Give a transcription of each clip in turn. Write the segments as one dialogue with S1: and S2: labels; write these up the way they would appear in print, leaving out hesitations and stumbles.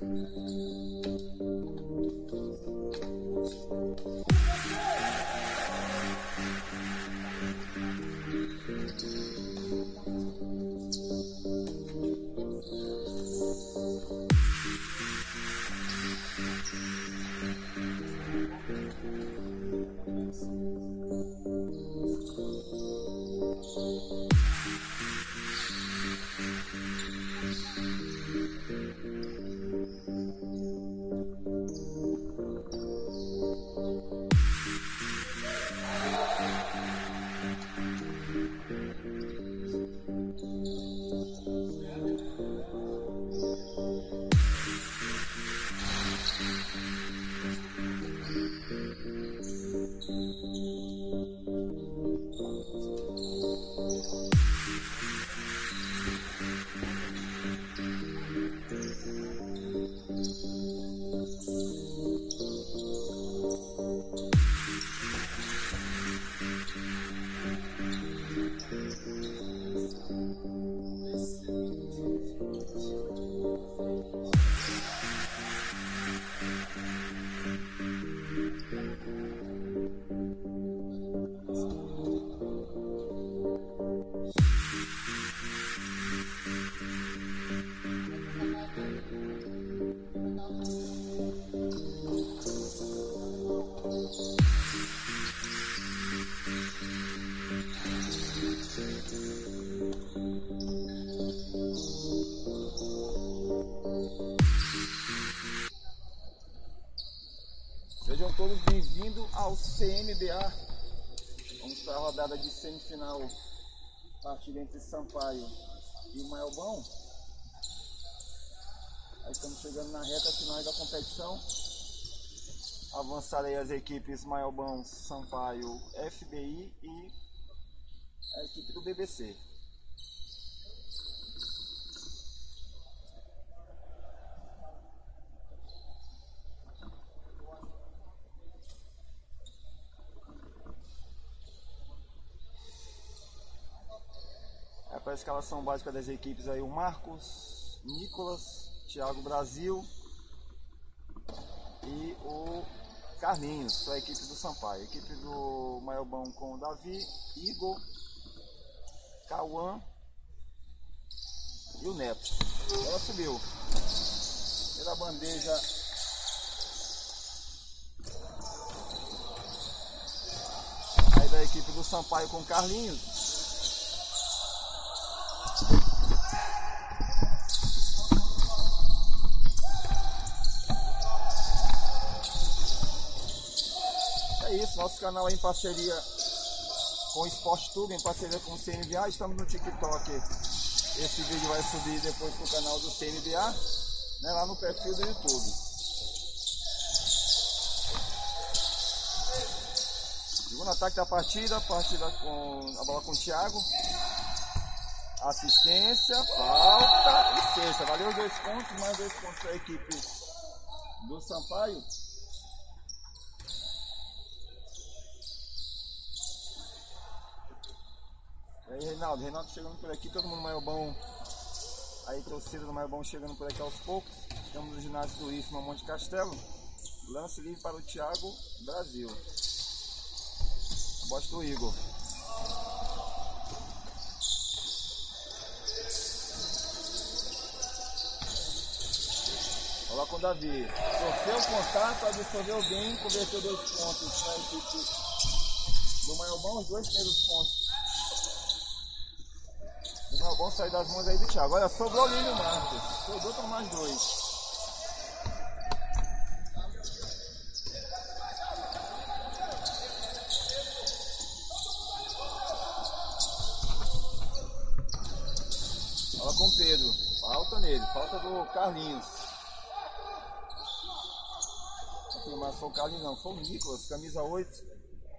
S1: Sejam todos bem-vindos ao CNBA. Vamos para a rodada de semifinal, partida entre Sampaio e Maiobão. Aí estamos chegando na reta final da competição. Avançarei as equipes Maiobão, Sampaio, FBI e a equipe do BBC. Para a escalação básica das equipes aí, o Marcos, Nicolas, Thiago Brasil e o Carlinhos, para a equipe do Sampaio. A equipe do Maiobão com o Davi, Igor, Cauã e o Neto. Ela subiu pela bandeja. Aí da equipe do Sampaio com o Carlinhos. É isso, nosso canal é em parceria com o Esporte Tudo, em parceria com o CNBA. Estamos no TikTok. Esse vídeo vai subir depois para o canal do CNBA, né, lá no perfil do YouTube. Segundo ataque da partida com a bola com o Thiago. Assistência, falta e cesta. Valeu os 2 pontos, mais 2 pontos para a equipe do Sampaio. E aí, Reinaldo chegando por aqui, todo mundo Maiobão, aí torcida do Maiobão chegando por aqui aos poucos. Estamos no ginásio do IFMA Monte Castelo. Lance livre para o Thiago Brasil. Bote do Igor. Bola com o Davi. Torceu o contato, absorveu bem, converteu 2 pontos para a equipe do Maiobão, os 2 primeiros pontos. O Maiobão saiu das mãos aí do Thiago. Olha, sobrou ali no Marcos. Sobrou com mais 2. Bola com o Pedro. Falta nele. Falta do Carlinhos. Mas foi o Carlinhos não, foi o Nicolas, camisa 8.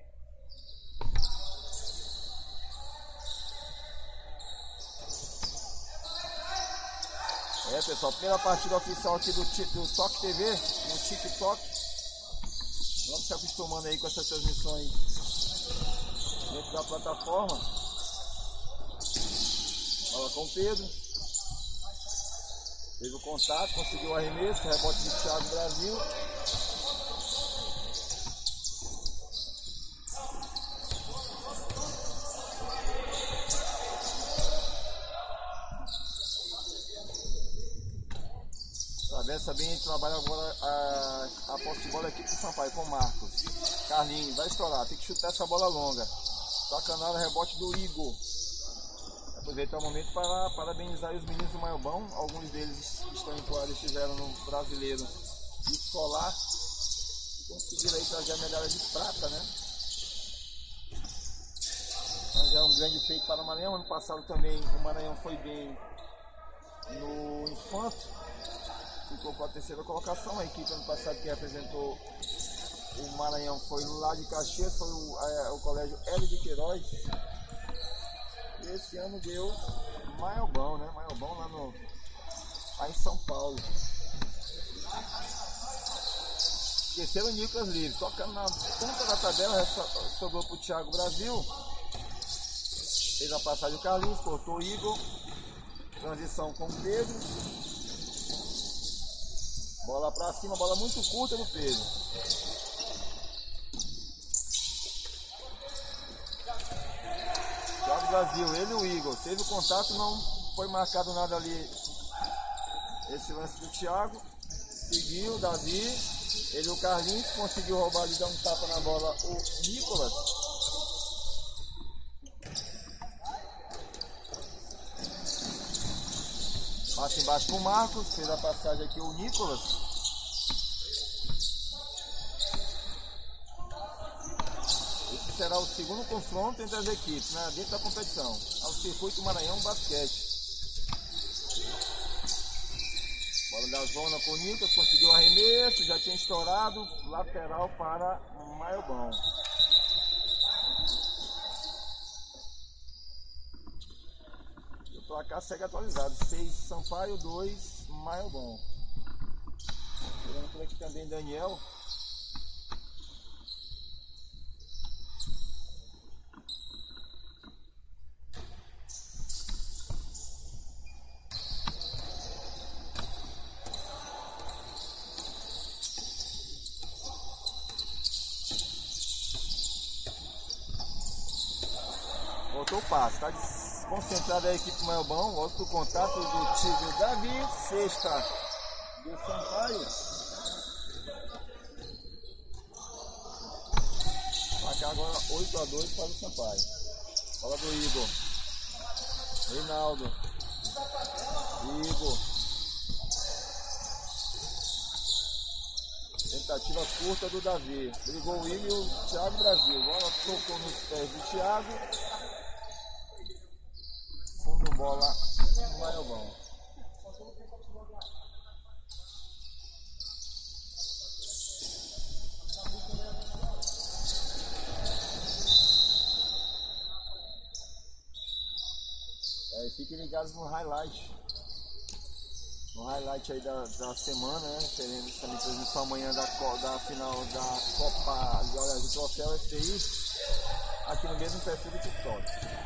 S1: É, pessoal, primeira partida oficial aqui do Toque TV, no TikTok. Vamos se acostumando aí com essas transmissões dentro da plataforma. Bola com o Pedro. Teve o contato, conseguiu o arremesso, rebote do Thiago Brasil. Travessa bem, trabalha agora a posse de bola aqui pro Sampaio, com o Marcos. Carlinhos, vai estourar, tem que chutar essa bola longa. Toca na área, rebote do Igor. Aproveitar o momento para parabenizar os meninos do Maiobão. Alguns deles que estão em Poeiras estiveram no Brasileiro Escolar e conseguiram aí trazer a medalha de prata, né? Então já é um grande feito para o Maranhão. Ano passado também o Maranhão foi bem no Infanto, ficou com a terceira colocação. A equipe ano passado que representou o Maranhão foi lá de Caxias, foi o colégio Hélio de Queiroz. E esse ano deu Maiobão, né? Maiobão lá em São Paulo. Esqueceram o Nicolas Livre, tocando na ponta da tabela, sobrou para o Thiago Brasil. Fez a passagem do Carlinhos, cortou o Igor. Transição com o Pedro. Bola para cima, bola muito curta do Pedro. Thiago Brasil, ele e o Igor. Teve o contato, não foi marcado nada ali. Esse lance do Thiago. Seguiu o Davi. Ele e o Carlinhos. Conseguiu roubar e dar um tapa na bola o Nicolas. Passa embaixo com o Marcos. Fez a passagem aqui o Nicolas. Esse será o segundo confronto entre as equipes, né, dentro da competição. Ao Circuito Maranhão Basquete. Bola da zona com o Nicolas, conseguiu o arremesso, já tinha estourado, lateral para o Maiobão. E o placar segue atualizado, 6 Sampaio, 2 Maiobão. Olhando por aqui também Daniel. Voltou o passe, está desconcentrada a equipe Maiobão. Volta o contato do Tigre Davi, sexta do Sampaio. Placar agora 8-2 para o Sampaio. Bola do Igor. Reinaldo. Igor. Tentativa curta do Davi. Brigou o Igor e o Thiago Brasil. Bola tocou nos pés do Thiago. Fundo bola no Maiobão. Fiquem ligados no highlight. No highlight aí da semana, né? Teremos também transmissão amanhã da final da Copa do Troféu FTI aqui no mesmo perfil do TikTok.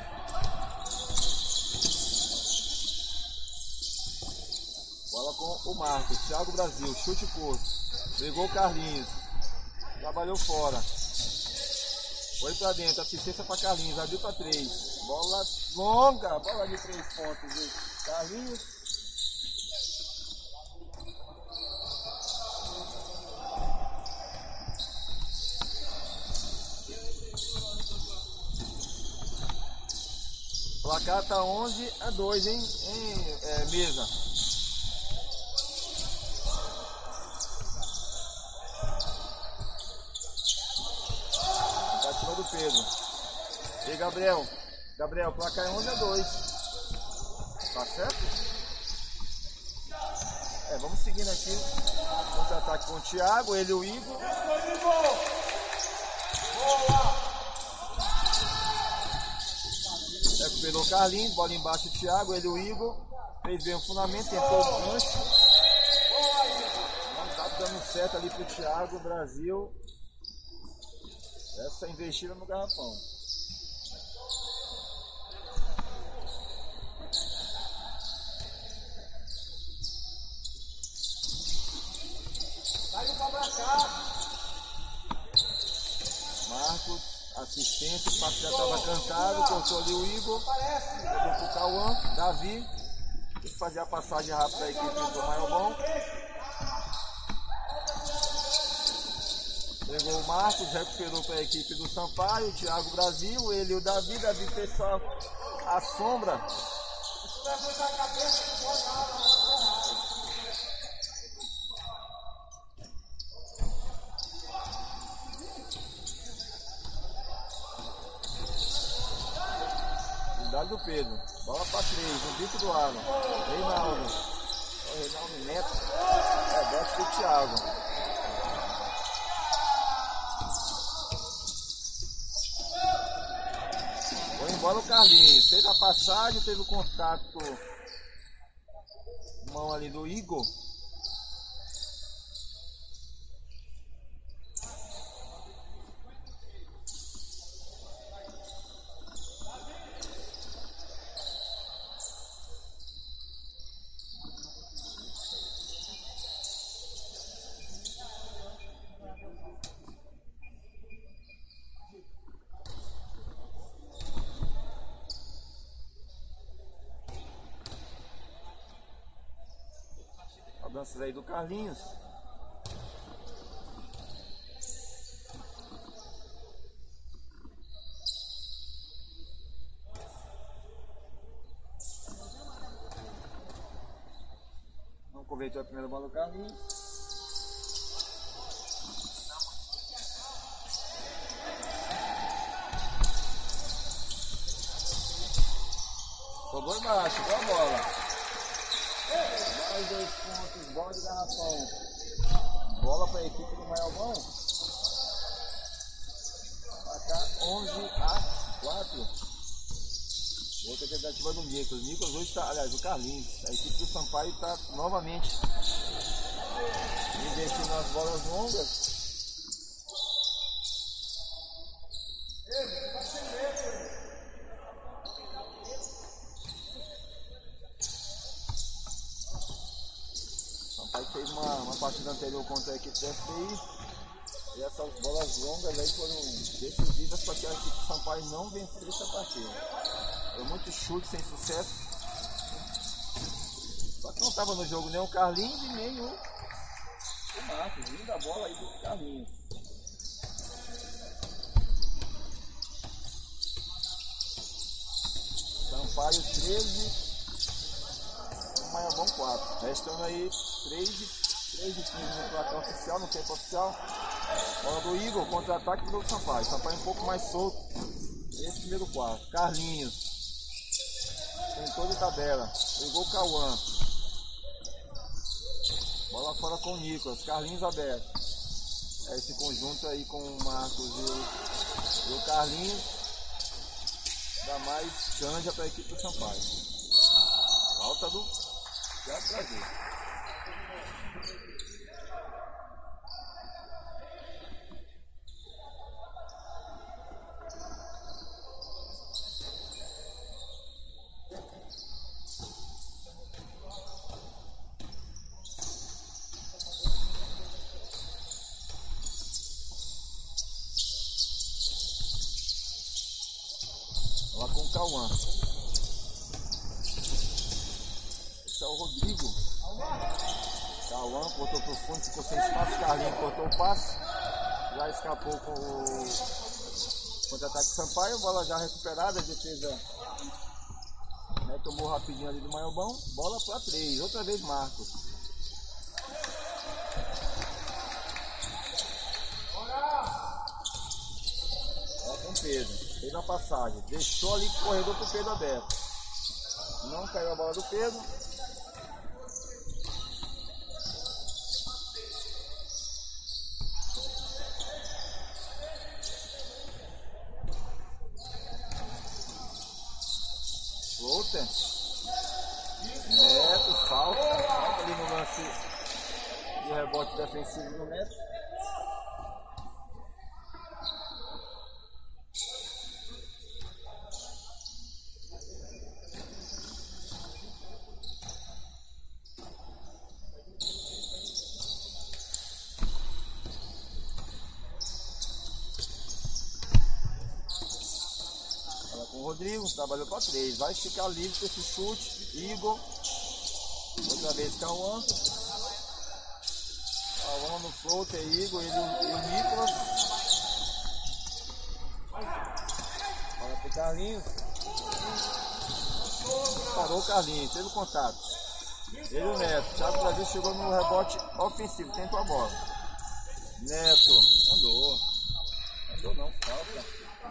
S1: Bola com o Marcos, Thiago Brasil, chute curto. Pegou o Carlinhos. Trabalhou fora. Foi pra dentro, assistência para Carlinhos, abriu para 3. Bola longa, bola de 3 pontos do Carlinhos. O placar tá 11-2, hein? Mesa. Tentativa do Pedro. E Gabriel, placar é 11-2. Tá certo? Vamos seguindo aqui. Contra-ataque com o Thiago, ele e o Igor. Recuperou o Carlinhos, bola embaixo do Thiago, ele e o Igor. Fez bem o fundamento, tentou o gancho. Não tá dando certo ali pro Thiago, Brasil. Essa investida no garrafão. Marcos, assistente, o passe já estava cantado, cortou ali o Igor, jogou pro Cauã, Davi, tem que fazer a passagem rápida da equipe do Maiobão. Pegou o Marcos, recuperou para a equipe do Sampaio, o Thiago Brasil, ele e o Davi, Davi fez só a sombra. Cuidado do Pedro, bola para 3, no bico do Alan, Reinaldo, o Reinaldo Neto, bote do Thiago. Foi embora o Carlinhos, fez a passagem, teve o contato, mão ali do Igor. Danças aí do Carlinhos. Não converteu a primeira bola do Carlinhos. Jogou embaixo, boa bola. Mais 2 pontos, bola de garrafão. Bola para a equipe do Maiobão. Placar 11-4. Outra tentativa do Nicolas. O Nicolas hoje está, aliás, o Carlinhos. A equipe do Sampaio está novamente investindo nas bolas longas. Fez uma partida anterior contra a equipe do FPI e essas bolas longas aí foram decisivas para que a equipe do Sampaio não vencesse essa partida. Foi muito chute sem sucesso. Só que não estava no jogo nem o Carlinhos e nem o Marcos. Linda bola aí do Carlinhos. Sampaio 13, Maiobão 4. Restando aí 3 de 15 no placar oficial, no tempo oficial. Bola do Igor, contra-ataque do Sampaio. Sampaio um pouco mais solto nesse primeiro quarto. Carlinhos tentou de tabela, pegou o Cauã. Bola fora com o Nicolas, Carlinhos aberto. Esse conjunto aí com o Marcos e o Carlinhos dá mais canja para a equipe do Sampaio. Falta do Brasil. Lá com o Cauã. Esse é o Rodrigo. Cauã cortou pro fundo, ficou sem espaço. Carlinhos cortou o passe. Já escapou com o contra-ataque Sampaio. Bola já recuperada. A defesa tomou rapidinho ali do Maiobão. Bola para 3. Outra vez Marcos. Ó com Pedro. Fez a passagem, deixou ali o corredor pro Pedro aberto. Não caiu a bola do Pedro. Floater. Neto, falta ali no lance de rebote defensivo do Neto. Rodrigo, trabalhou para 3. Vai ficar livre com esse chute. Igor. Outra vez Cauã. Cauã no floater, Igor e o Nicolas. Olha pro Carlinhos. Parou o Carlinhos, teve contato. Ele e o Neto. Thiago Brasil chegou no rebote ofensivo, tentou a bola. Neto, andou. Andou não, falta.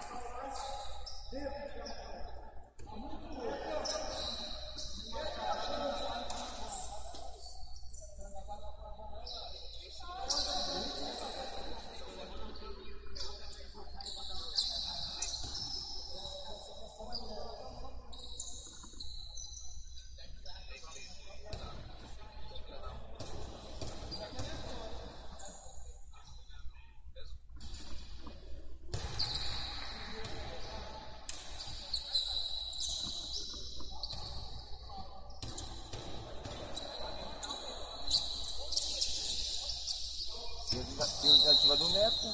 S1: Tentativa do Neto.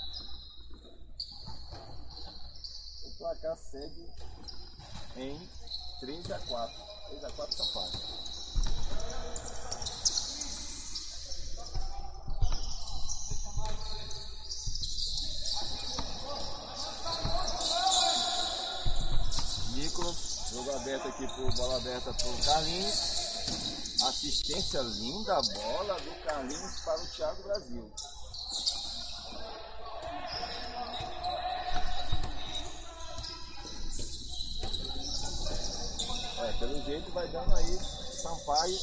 S1: O placar segue em 3-4. 3-4 Sampaio. Nicolas, jogo aberto aqui por bola aberta pro Carlinhos. Assistência linda, a bola do Carlinhos para o Thiago Brasil. Pelo jeito vai dando aí Sampaio.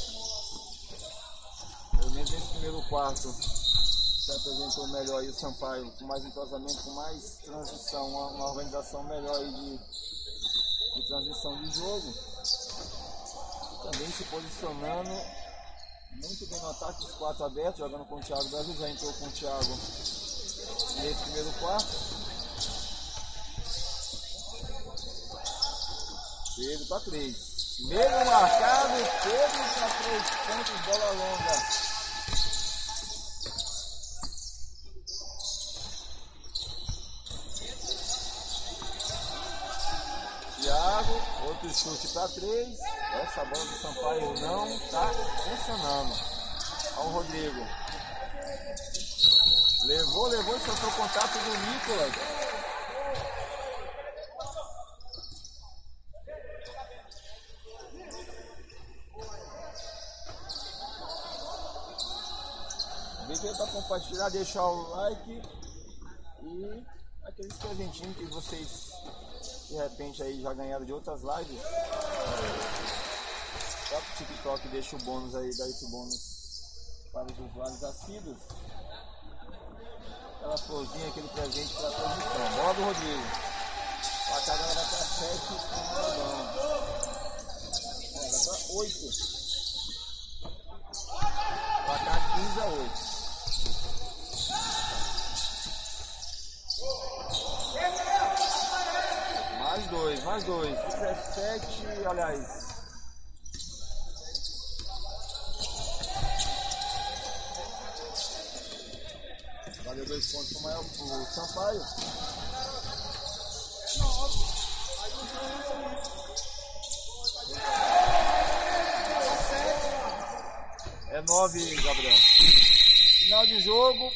S1: Pelo menos nesse primeiro quarto se apresentou melhor aí o Sampaio, com mais entrosamento, com mais transição, uma organização melhor aí de transição de jogo. Também se posicionando muito bem no ataque, os 4 abertos, jogando com o Thiago Brasil, já entrou com o Thiago nesse primeiro quarto. Pedro para 3. Mesmo marcado, Pedro para 3 pontos, bola longa. Thiago, outro chute para 3. Essa bola do Sampaio não está funcionando. Olha o Rodrigo. Levou e sofreu o contato do Nicolas. Para compartilhar, deixar o like e aqueles presentinhos que vocês de repente aí já ganharam de outras lives. O próprio TikTok deixa o bônus aí, dá esse bônus para os usuários assíduos. Aquela florzinha, aquele presente para a transmissão. Bola do Rodrigo. O placar vai para 7 vai para 8. Placar 15-8. Mais dois, 17, aliás. Valeu 2 pontos pro Sampaio. É 9, Gabriel. Final de jogo.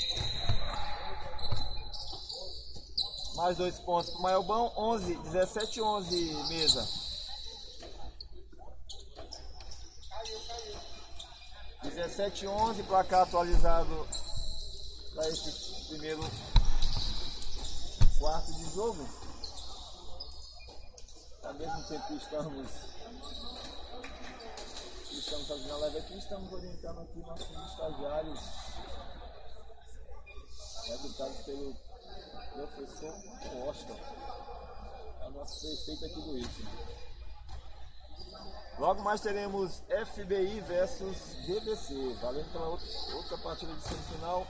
S1: Mais 2 pontos pro Maiobão, 17-11 mesa. 17-11, placar atualizado para esse primeiro quarto de jogo. Ao mesmo tempo que estamos fazendo a live aqui, estamos orientando aqui nossos estagiários, educados pelo professor Costa, é o nosso prefeito aqui do Istmo. Logo mais teremos FBI versus DBC, valendo pela outra partida de semifinal.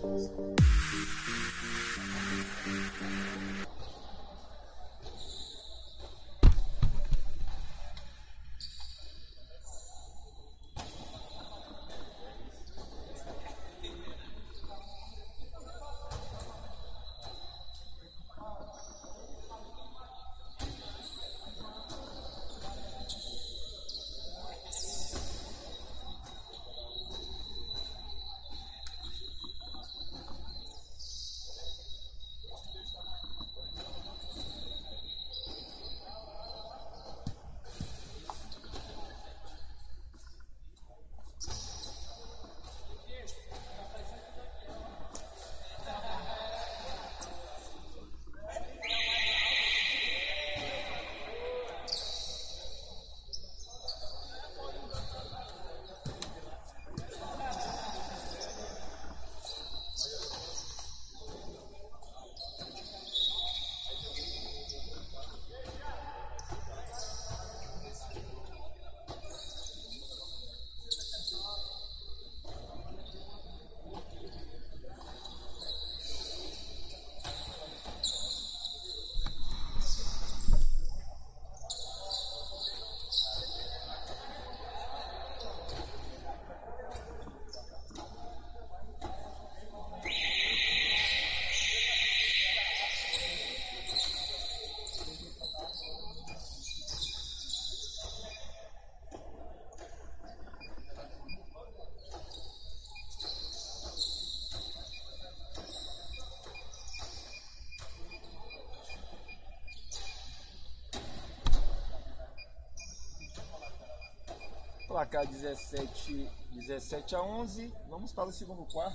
S1: Placar 17 a 11. Vamos para o segundo quarto.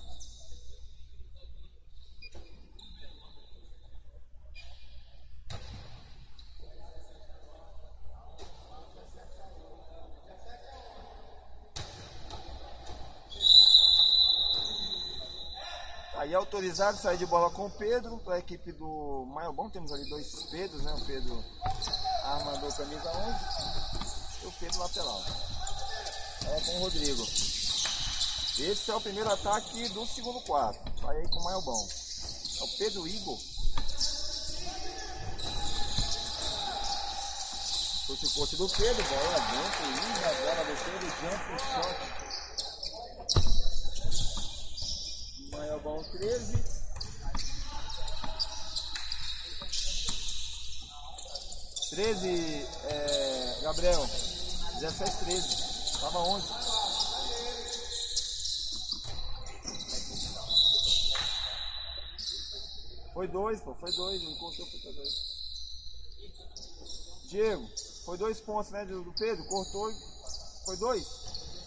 S1: Aí autorizado, sair de bola com o Pedro, para a equipe do Maiobão. Temos ali dois Pedros, né? O Pedro armador camisa 11 e o Pedro lateral. Com o Rodrigo. Esse é o primeiro ataque do segundo quarto. Vai aí com o Maiobão. É o Pedro Igor. Puxa o corte do Pedro, bola dentro, linda bola do Pedro, jump shot. Maiobão 13. 13, Gabriel. 17-13. Tava 11. Foi 2, pô. Foi 2. Ele cortou, foi 2. Diego, foi 2 pontos, né, do Pedro. Cortou e foi 2.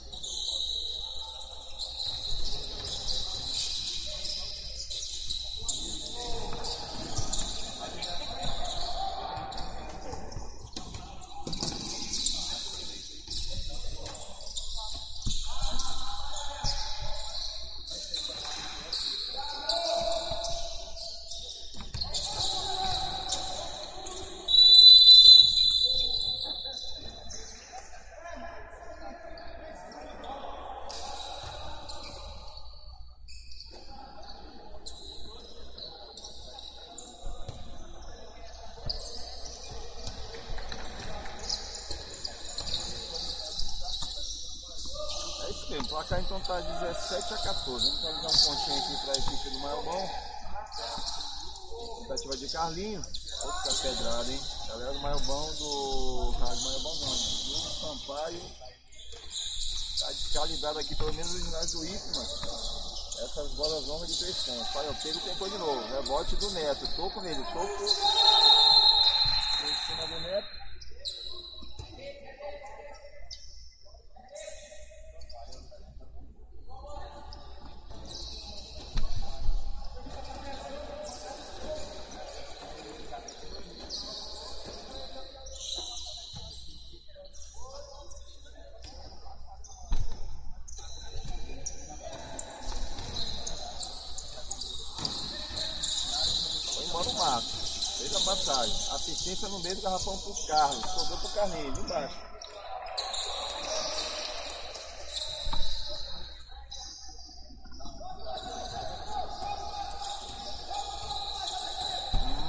S1: O placar então tá 17 a 14. Vamos dar um pontinho aqui para a equipe do Maiobão. Tentativa de Carlinhos. Outra pedrada, hein? Galera do Maiobão, do Rádio Maiobão não, do Sampaio. Tá descalibrado aqui, pelo menos os ginásio do IFMA. Essas bolas longas de 3 pontos. Olha, o Pedro tentou de novo. Rebote do Neto. Toco nele. Toco em cima do Neto. O Marcos fez a passagem, assistência no meio do garrafão para o Carlos, sobrou para o Carlinhos, embaixo.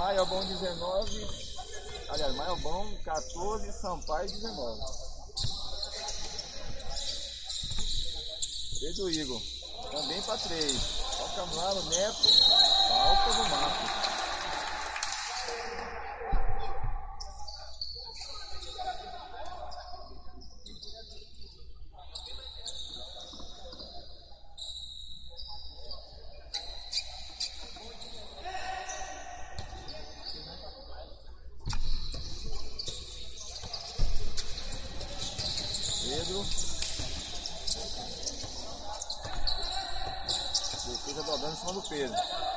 S1: Maiobão 19, aliás, Maiobão 14, Sampaio 19. Pedro Igor, também para 3. Toca no ar o Neto, falta do Marcos. Pedro. Defesa dobrando em cima do Pedro.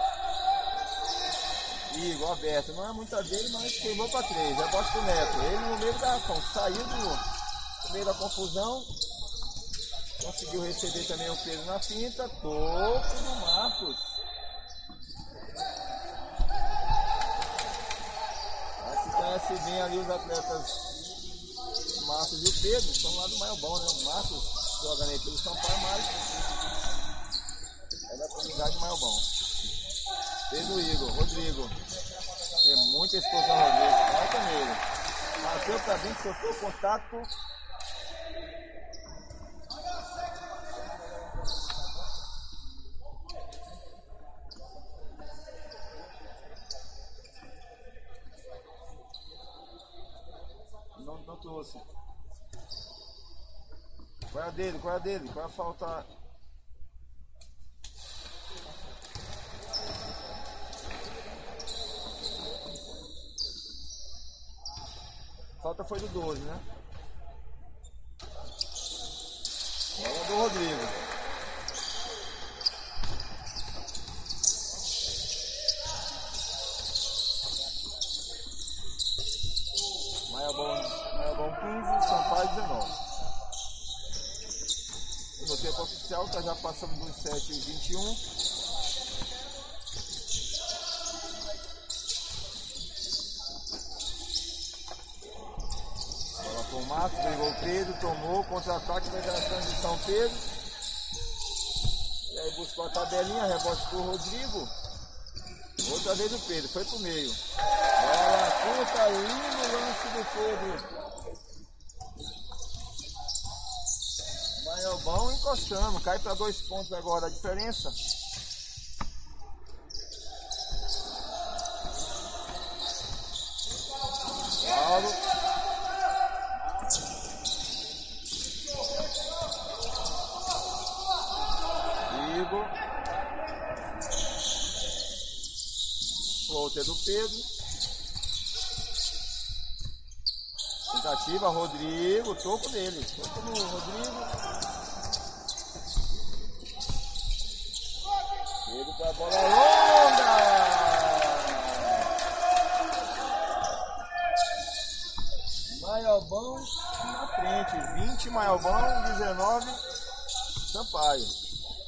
S1: Igor aberto. Não é muita dele, mas queimou para 3. É bote do Neto. Ele no meio da ação. Saiu no meio da confusão. Conseguiu receber também o Pedro na finta. Toco do Marcos. Se conhece bem ali os atletas Marcos e o Pedro, são lá do Maiobão, né? O Marcos joga na equipe do Sampaio, mas é da comunidade do Maiobão. Pedro Igor, Rodrigo. Tem muita explosão Rodrigo. Falta nele. Bateu pra dentro, sofreu contato. Não trouxe. Qual é a dele? Qual é a dele? Qual é a falta? Falta foi do 12, né? Bola do Rodrigo. Maiobão 15, Sampaio 19. No tempo oficial, tá já passando dos 7 e 21. Bola com o Marcos, pegou o Pedro, tomou, contra-ataque, vai dar a transição Pedro. E aí buscou a tabelinha, rebote pro Rodrigo. Outra vez o Pedro, foi pro meio. Bola curta, lindo lance do Pedro. Maiobão encostando, cai para 2 pontos agora a diferença. Paulo. Igor. Volta do Pedro. Tentativa, Rodrigo, toco dele. Toco no Rodrigo. Pedro para a bola longa. Maiobão na frente. 20 Maiobão, 19 Sampaio.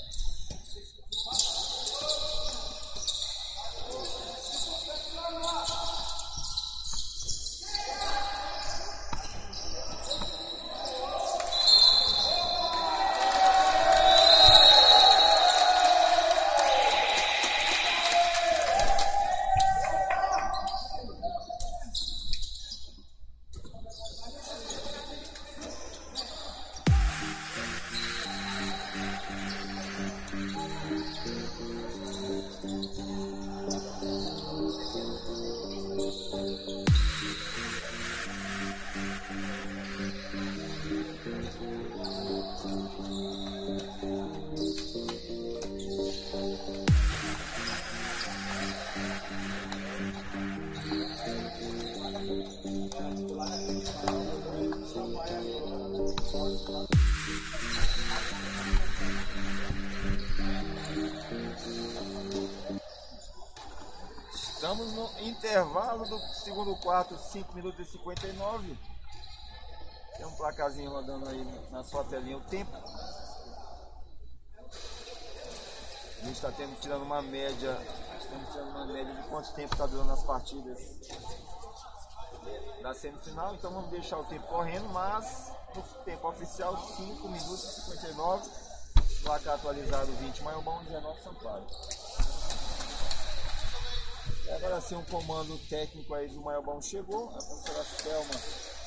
S1: Estamos no intervalo do segundo quarto, 5 minutos e 59. Tem um placarzinho rodando aí na sua telinha o tempo. A gente está tirando uma média. Estamos tirando uma média de quanto tempo está durando as partidas da semifinal. Então vamos deixar o tempo correndo, mas no tempo oficial 5 minutos e 59. Placar atualizado 20 Maiobão, 19 Sampaio. E agora sim um comando técnico aí do Maiobão chegou, a professora Selma.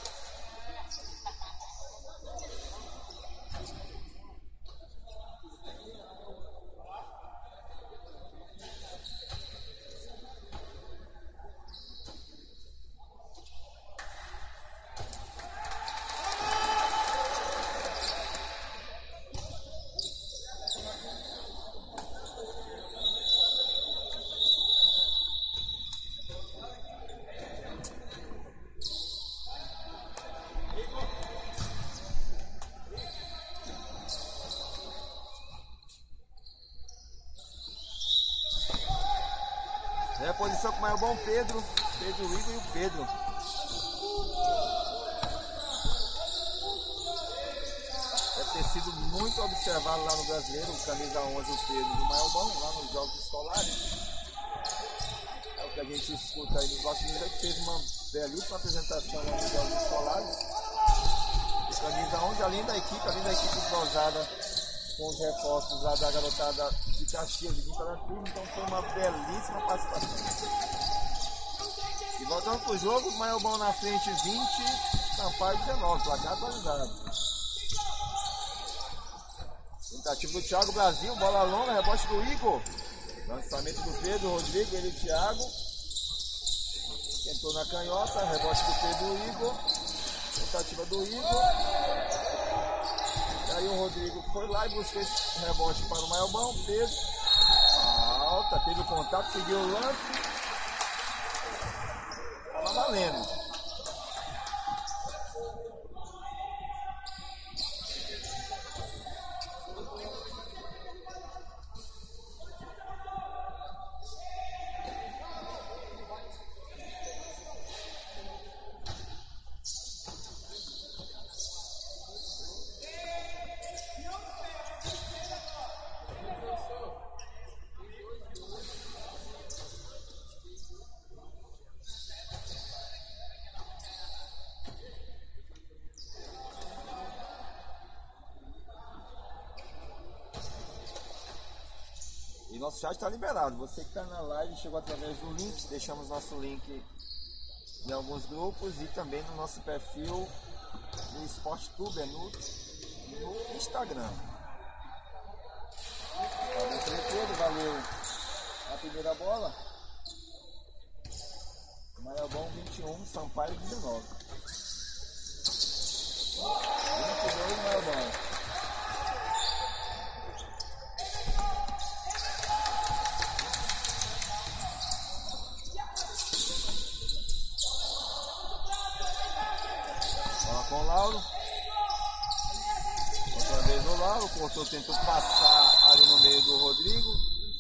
S1: Reposição com o Maiobão, Pedro, Igor e o Pedro. Deve ter sido muito observado lá no Brasileiro, o camisa 11, o Pedro do Maiobão, lá nos jogos escolares. É o que a gente escuta aí nos bastidores, que fez uma belíssima apresentação lá nos jogos escolares. O camisa 11, além da equipe entrosada com os reforços lá da garotada de Caxias e de Cruz, então foi uma belíssima participação. E voltando pro jogo, o Maiobão na frente 20, Sampaio 19, placar atualizado. Tentativa do Thiago Brasil, bola longa, rebote do Igor. Lançamento do Pedro, Rodrigo, ele e o Thiago. Tentou na canhota, rebote do Pedro e Igor. Tentativa do Igor. E aí o Rodrigo foi lá e buscou esse rebote para o Maiobão. Pedro. Alta, teve o contato, seguiu o lance. Estava valendo. E nosso chat está liberado. Você que está na live, chegou através do link, deixamos nosso link em alguns grupos e também no nosso perfil no SportTuber no Instagram. Valeu a primeira bola. Maiobão 21, Sampaio 19. 22 Maiobão. Com o Lauro. Outra vez o Lauro, cortou, tentou passar ali no meio do Rodrigo.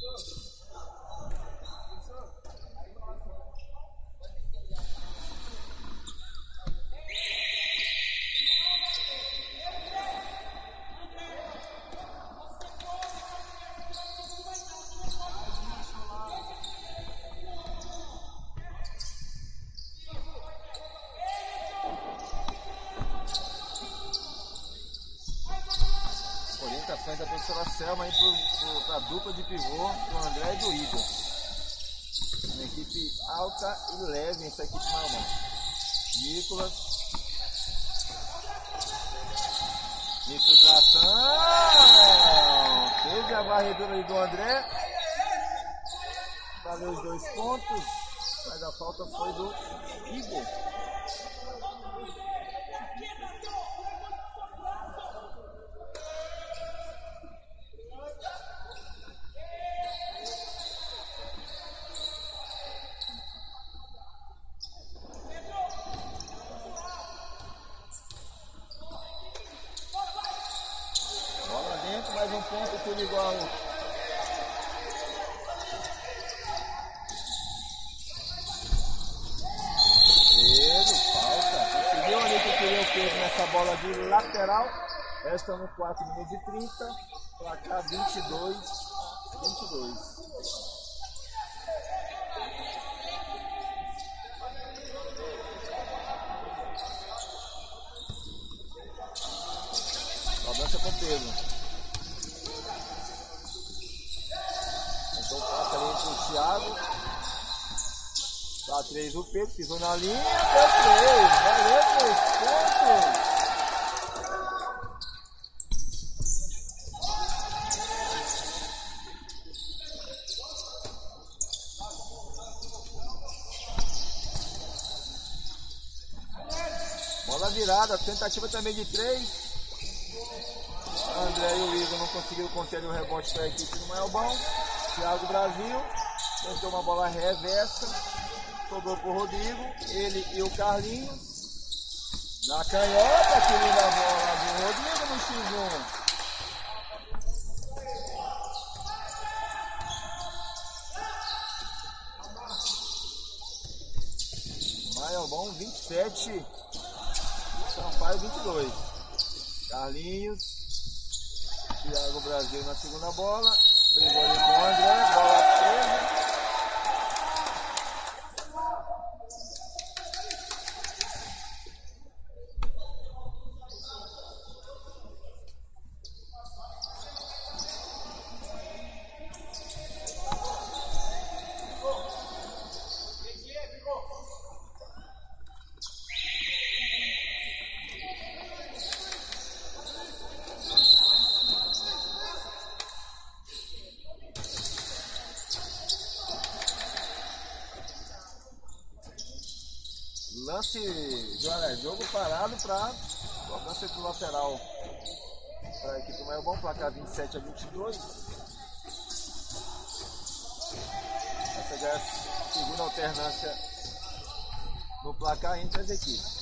S1: Orientações da professora Selma aí para a dupla de pivô do André e do Igor. Uma equipe alta e leve essa equipe Maiobão. Nicolas. Infiltração. Teve a varredura aí do André. Valeu os 2 pontos. Mas a falta foi do Igor. Mais um ponto, tudo igual. Pedro, falta. Conseguiu ali que queria o Pedro nessa bola de lateral. Resta no 4 minutos e 30. Placar 22. Cobrança com o Pedro. Então passa ali entre o Thiago Pra 3 o Pedro, pisou na linha, deu 3. Valeu, 3 pontos. Bola virada, tentativa também de 3. André e o Igor não conseguiram conter o rebote para a equipe do Maelbão. Thiago Brasil tentou uma bola reversa, sobrou pro Rodrigo, ele e o Carlinhos. Na canhota, que linda bola do Rodrigo no X1. Maelbão 27, Sampaio 22. Carlinhos. Thiago Brasil na segunda bola, brigou ali com o André, bola presa. Lance, jogo parado para cobrança do lateral para a equipe do Maelbão, placar 27-22. Essa já é a segunda alternância no placar entre as equipes.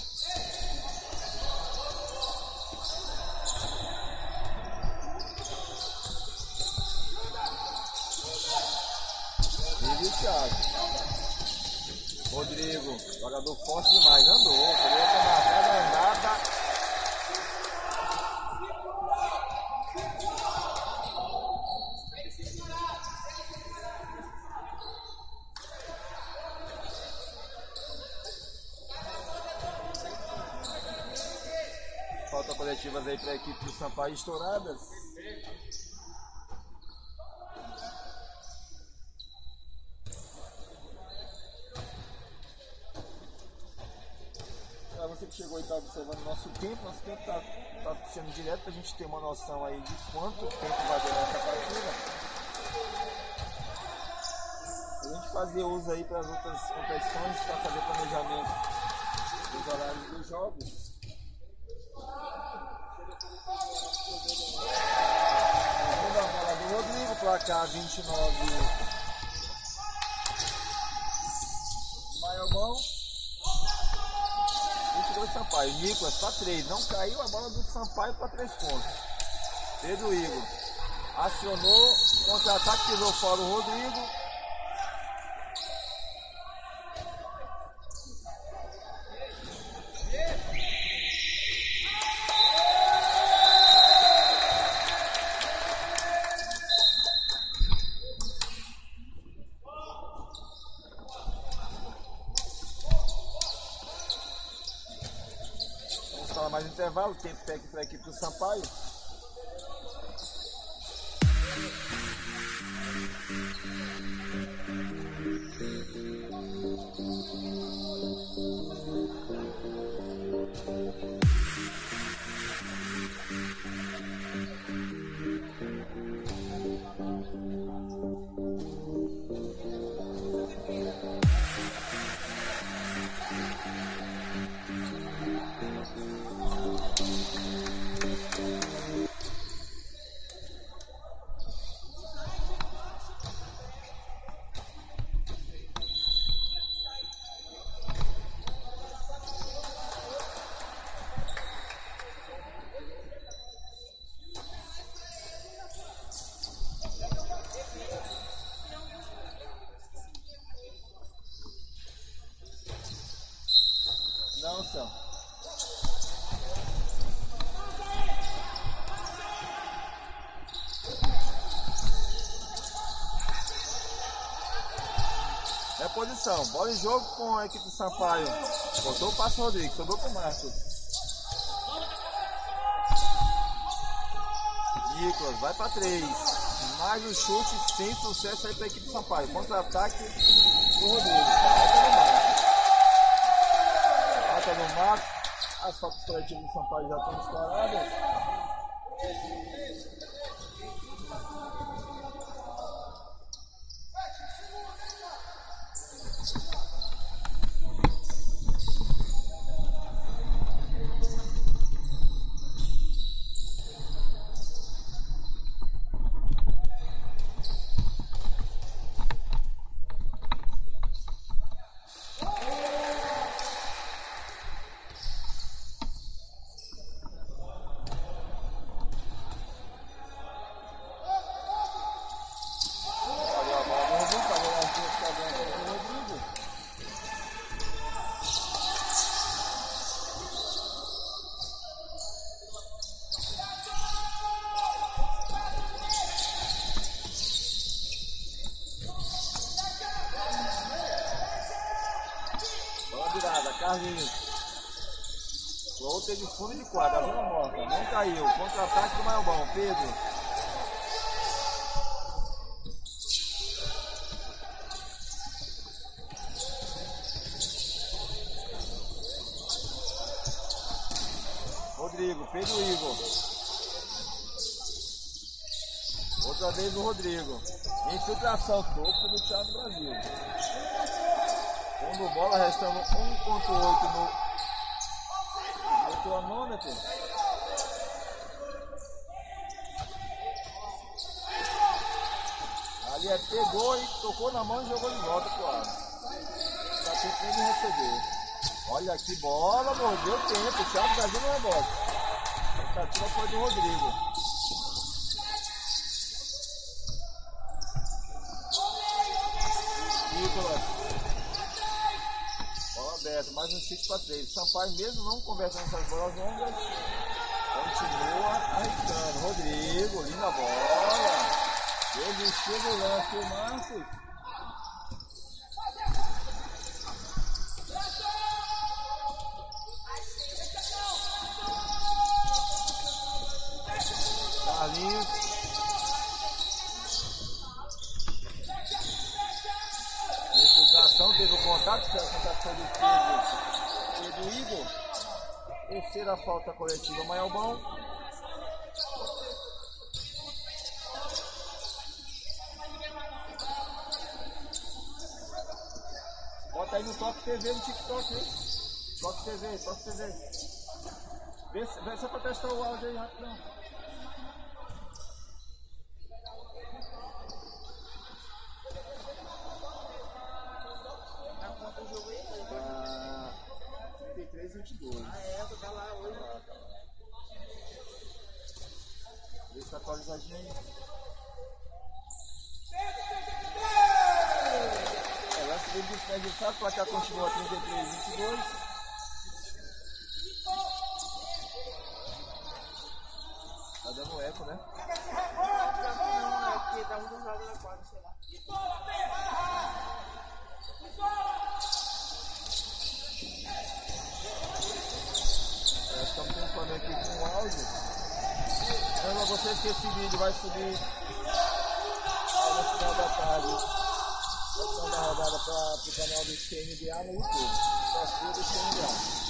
S1: E o Thiago. Rodrigo, jogador forte demais, andou, poderia ter marcado a andada. Falta coletivas aí para a equipe do Sampaio estouradas. Você que chegou e está observando nosso tempo está sendo direto para a gente ter uma noção aí de quanto tempo vai durar essa partida. A gente fazer uso aí para as outras competições, para fazer planejamento dos horários dos jogos. Segunda bola do Rodrigo, placar 29. Maelbão. Sampaio, Nicolas para 3, não caiu a bola do Sampaio para 3 pontos. Pedro Igor acionou, contra-ataque, pisou fora o Rodrigo. Mais intervalo, tempo técnico para a equipe do Sampaio. Não, Sam. É posição, bola em jogo com a equipe do Sampaio. Botou o passo Rodrigo, sobrou pro Marcos. Nicolas vai para 3. Mais um chute sem sucesso aí para a equipe do Sampaio. Contra-ataque do Rodrigo. Falta no Marcos. falta no Marcos. As faltas coletivas do Sampaio já estão estouradas. Carlinhos. O outro teve fundo de quadra, a zona morta. Não caiu. Contra-ataque do Maiobão. Pedro. Rodrigo. Pedro Igor. Outra vez o Rodrigo. Infiltração. Topo do Thiago Brasil. Quando bola, restando 1.8 no cronômetro. Ali pegou e tocou na mão e jogou de volta pro ar. Já tem tempo de receber. Olha que bola, mordeu tempo. O Thiago Brasil não rebote. A tentativa foi do Rodrigo. Nicolas. Mais um chute para 3. Sampaio, mesmo não convertendo essas bolas longas, continua arriscando. Rodrigo, linda bola. Ele chega o lance, o Marcos. Carlinhos. Teve o contato, que era o contato foi do Igor. Terceira falta coletiva, Maiobão. Bota aí no Toque TV, no TikTok, hein? Toque TV, Toque TV. Vê se é pra testar o áudio aí rapidão. Ah, 33-22. Ah, é, tá lá hoje. Vê se tá atualizadinho aí. Lance dele desperdiçado, o placar continua 33-22. Tá dando eco, né? Não, é porque tá um dos lados da quadra, sei lá. Estamos tentando aqui com o áudio. Lembra a vocês que esse vídeo vai subir no final da tarde. Ação da rodada para o canal do CNBA no YouTube. Perfil do CNBA.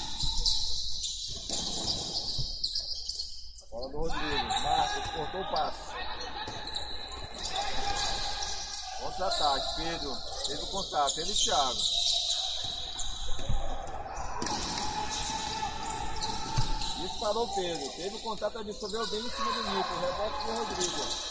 S1: Bola do Rodrigo. Marcos cortou o passe. Contra-ataque. Pedro fez o contato. Ele e Thiago. Disparou o Pedro. Teve o contato, absorveu bem em cima do Nico. Rebote do Rodrigo.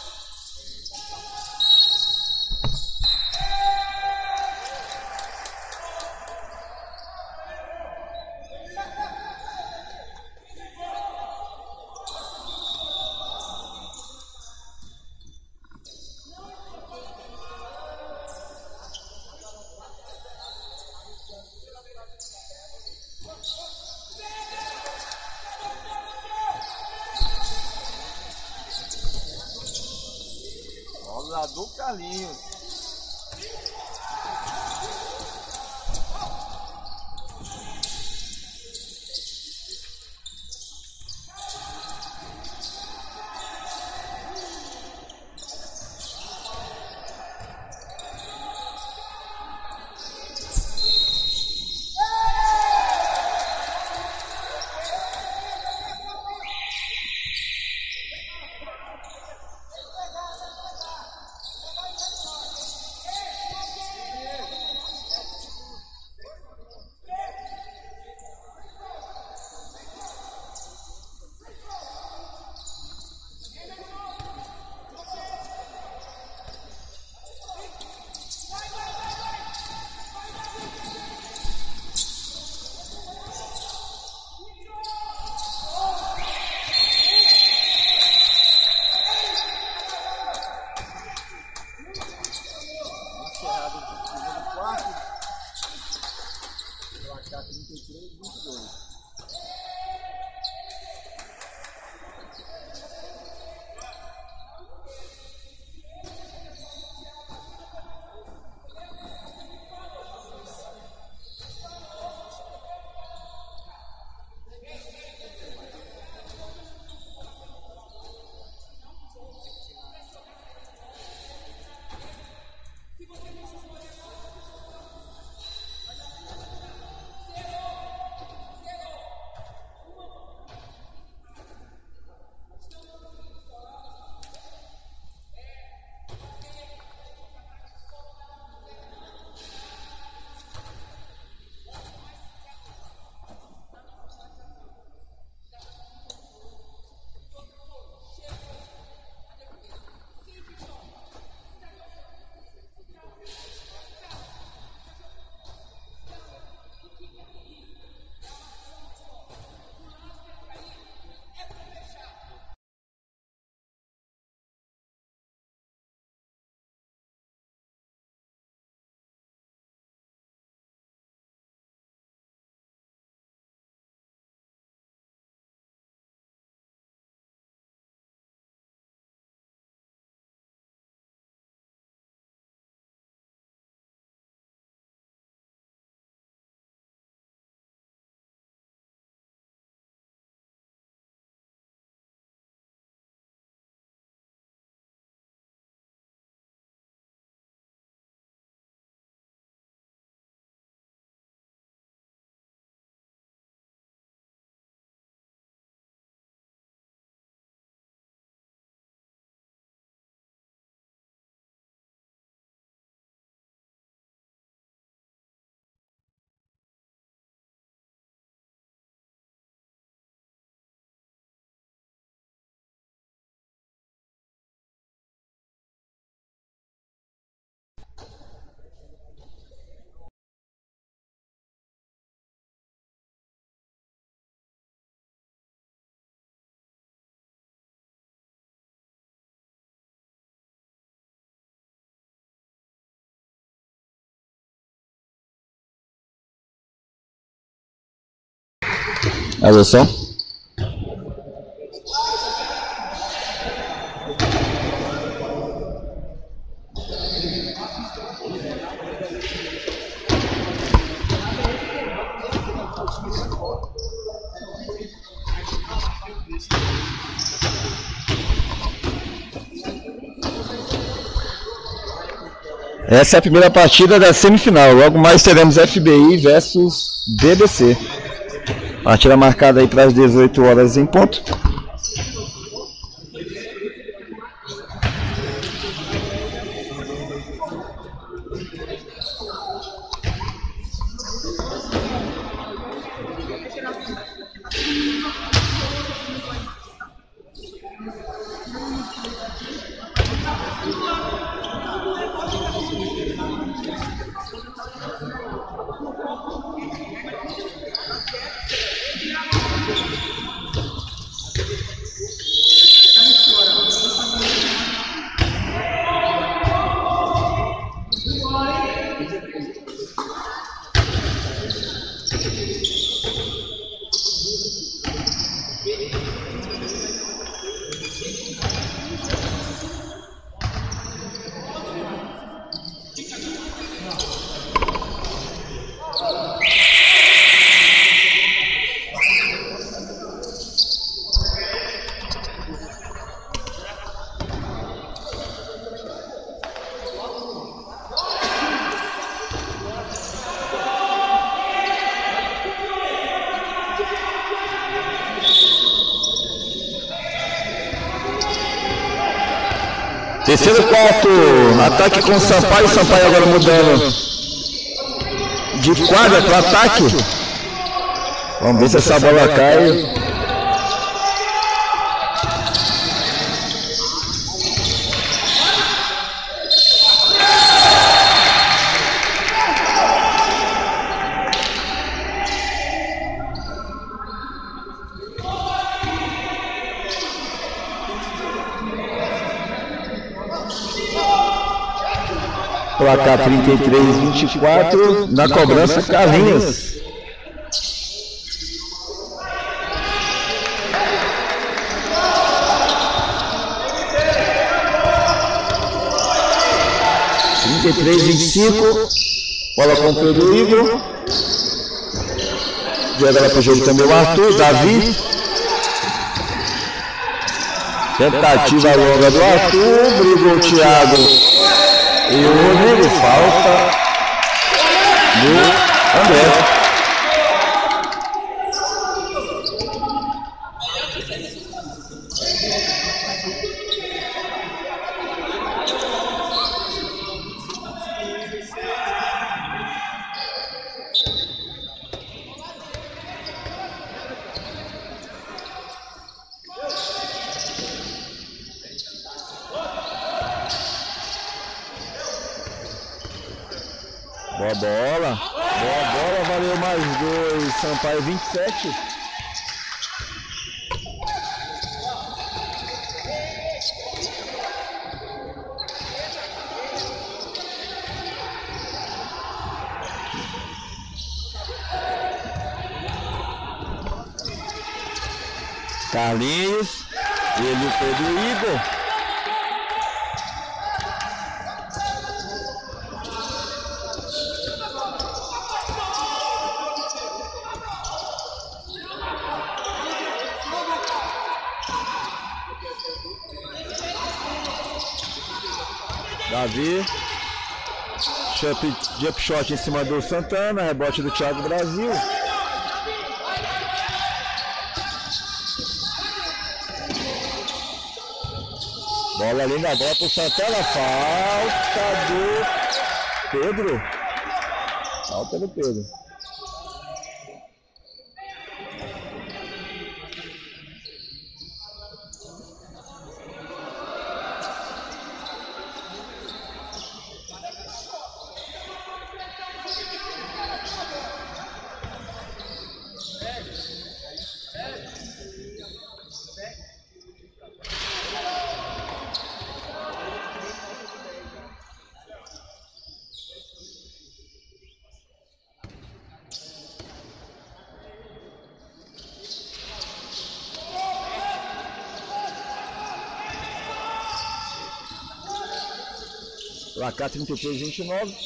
S1: Do Carlinhos. 2.
S2: Olha só. Essa é a primeira partida da semifinal. Logo mais teremos FBI versus BBC. Partida marcada aí para as 18 horas em ponto. Terceiro quarto, ataque com o Sampaio agora mudando de quadra para ataque. Vamos ver se essa bola cai. Placar 33-24, na cobrança Carlinhos. 33-25. Bola com o Pedro Igor. Joga ela para o jogo também o Arthur, Davi. Tentativa longa do Arthur, brigou o Thiago e o Rodrigo. Falta do André. Boa bola, valeu mais 2, Sampaio 27. Carlinhos, ele o Pedro Igor. Davi, jump shot em cima do Santana, rebote do Thiago Brasil. Bola linda, bola pro Santana, falta do Pedro. Falta do Pedro. Placar 33-29.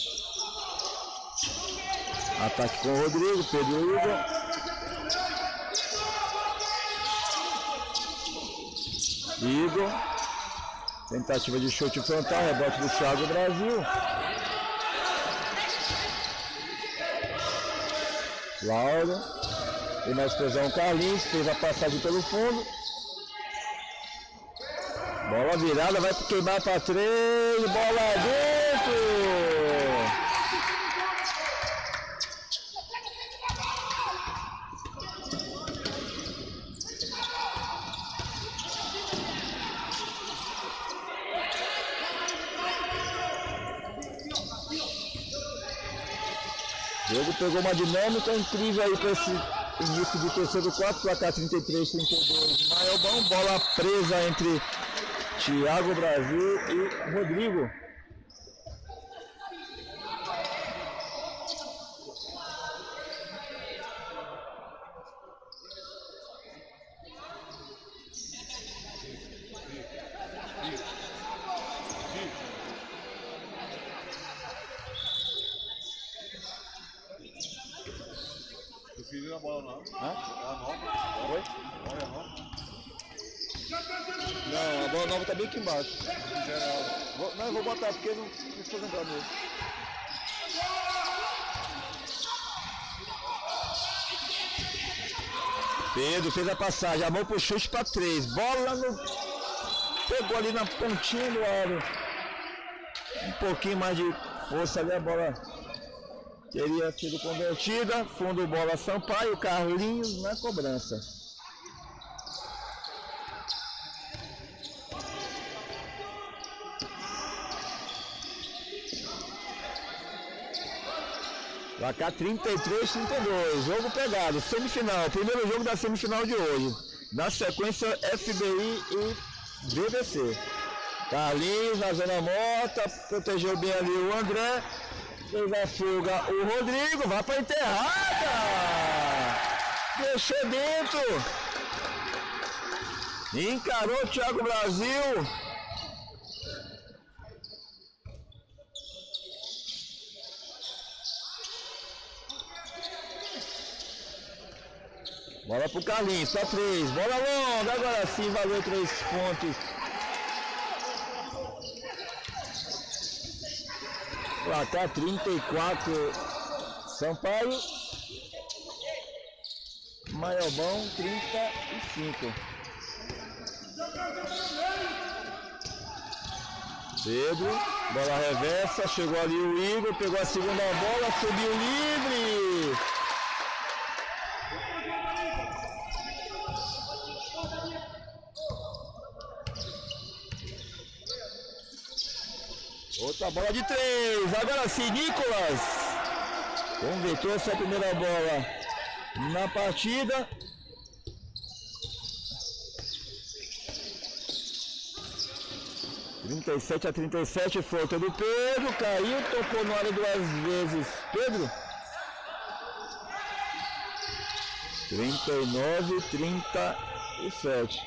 S2: Ataque com o Rodrigo, Pedro Igor. Igor. Tentativa de chute frontal, rebote do Thiago Brasil. Lauro. E na explosão Carlinhos, fez a passagem pelo fundo. Bola virada, vai queimar para 3, bola dentro! O jogo pegou uma dinâmica incrível aí com esse início de terceiro quarto, placar 33-32. Maelbão, bola presa entre Thiago Brasil e Rodrigo.
S3: Eu fiz a bola não.
S2: Hã?
S3: A nova.
S2: Oi?
S3: Olha a nova.
S2: Não, a bola nova tá bem aqui embaixo. Eu vou botar porque não estou lembrando mesmo. Pedro fez a passagem, a mão pro chute para 3. Bola no... Pegou ali na pontinha do aro. Um pouquinho mais de força ali, a bola teria sido convertida. Fundo bola Sampaio, Carlinhos na cobrança. Placar 33-32, jogo pegado, semifinal, primeiro jogo da semifinal de hoje. Na sequência, FBI e BBC. Carlinhos na zona morta, protegeu bem ali o André, fez a fuga o Rodrigo, vai para enterrada! Deixou dentro! Encarou o Thiago Brasil. Bola pro Carlinhos, só 3. Bola longa, agora sim valeu 3 pontos. Placar 34 Sampaio. Maiobão 35. Pedro, bola reversa, chegou ali o Igor, pegou a segunda bola, subiu livre. Outra bola de 3, agora sim, Nicolas converteu essa primeira bola na partida. (37 a 37), falta do Pedro, caiu, tocou no área 2 vezes. Pedro. 39 a 37.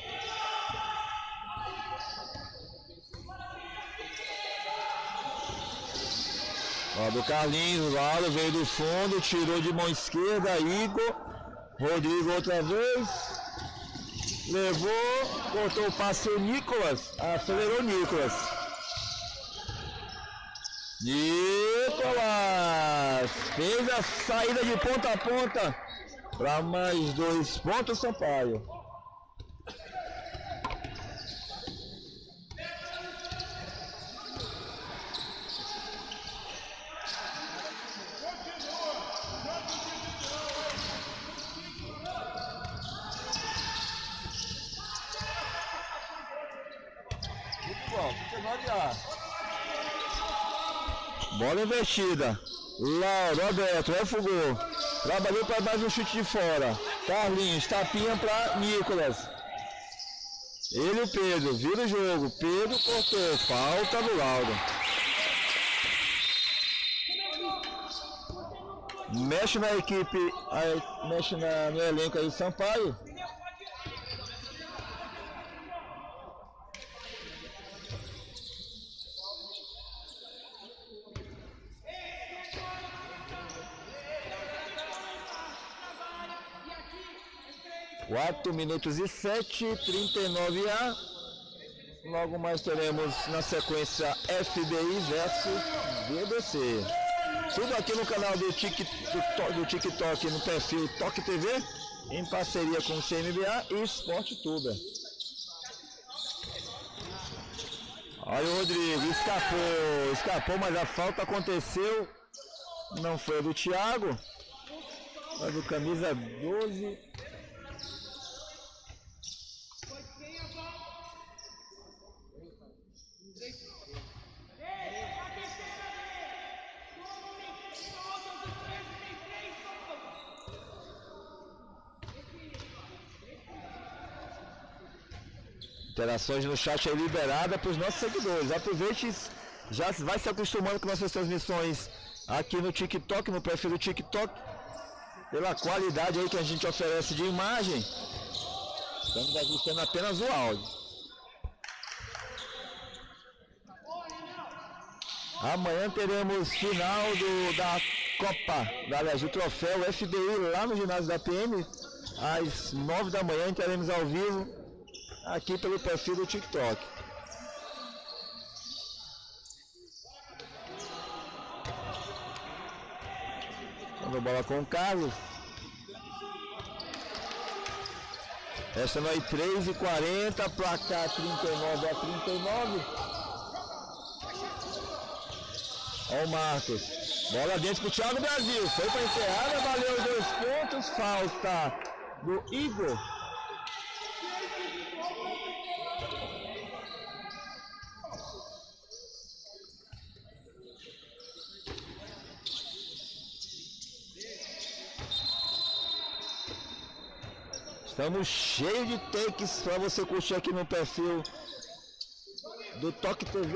S2: Ó, do Carlinhos, lado, veio do fundo, tirou de mão esquerda, Igor. Rodrigo outra vez. Levou, cortou o passe o Nicolas, acelerou o Nicolas. Nicolas fez a saída de ponta a ponta para mais 2 pontos, Sampaio. Bola investida. Lauro, Roberto, refugou. Trabalhou para mais um chute de fora. Carlinhos, tapinha para Nicolas. Ele e o Pedro, vira o jogo. Pedro cortou, falta do Lauro. Mexe na equipe, mexe no elenco aí, Sampaio. Quatro minutos e 7, 39 a. Logo mais teremos na sequência FBI versus BBC. Tudo aqui no canal do TikTok, no perfil Toque TV, em parceria com o CMBA e Sport Tuber. Olha o Rodrigo, escapou, mas a falta aconteceu. Não foi do Thiago, mas do camisa 12. Interações no chat aí liberada para os nossos seguidores. Aproveite, já vai se acostumando com nossas transmissões aqui no TikTok, no perfil do TikTok, pela qualidade aí que a gente oferece de imagem. Estamos ajustando apenas o áudio. Amanhã teremos final da Copa, aliás, do troféu FBI lá no ginásio da PM. Às 9 da manhã entraremos ao vivo aqui pelo perfil do TikTok. Dando bola com o Carlos. Essa não é 3:40, placar 39 a 39. Olha o Marcos. Bola dentro pro Thiago Brasil. Foi para encerrada, valeu 2 pontos. Falta do Igor. Estamos cheios de takes para você curtir aqui no perfil do Toque TV.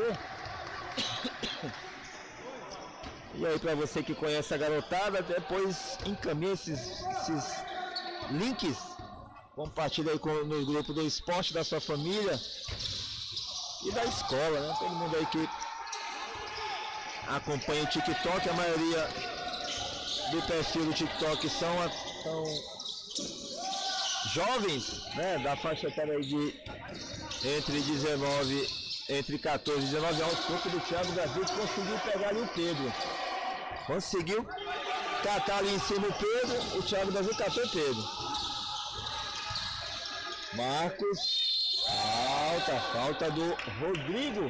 S2: E aí, para você que conhece a garotada, depois encaminhe esses links. Compartilha aí no grupo do esporte da sua família e da escola, né? Todo mundo aí que acompanha o TikTok, a maioria do perfil do TikTok são jovens, né, da faixa etária aí de entre 14 e 19 anos, pouco do Thiago Brasil, conseguiu pegar ali o Pedro. Conseguiu catar ali em cima o Pedro, o Thiago Brasil catou o Pedro. Marcos, falta do Rodrigo.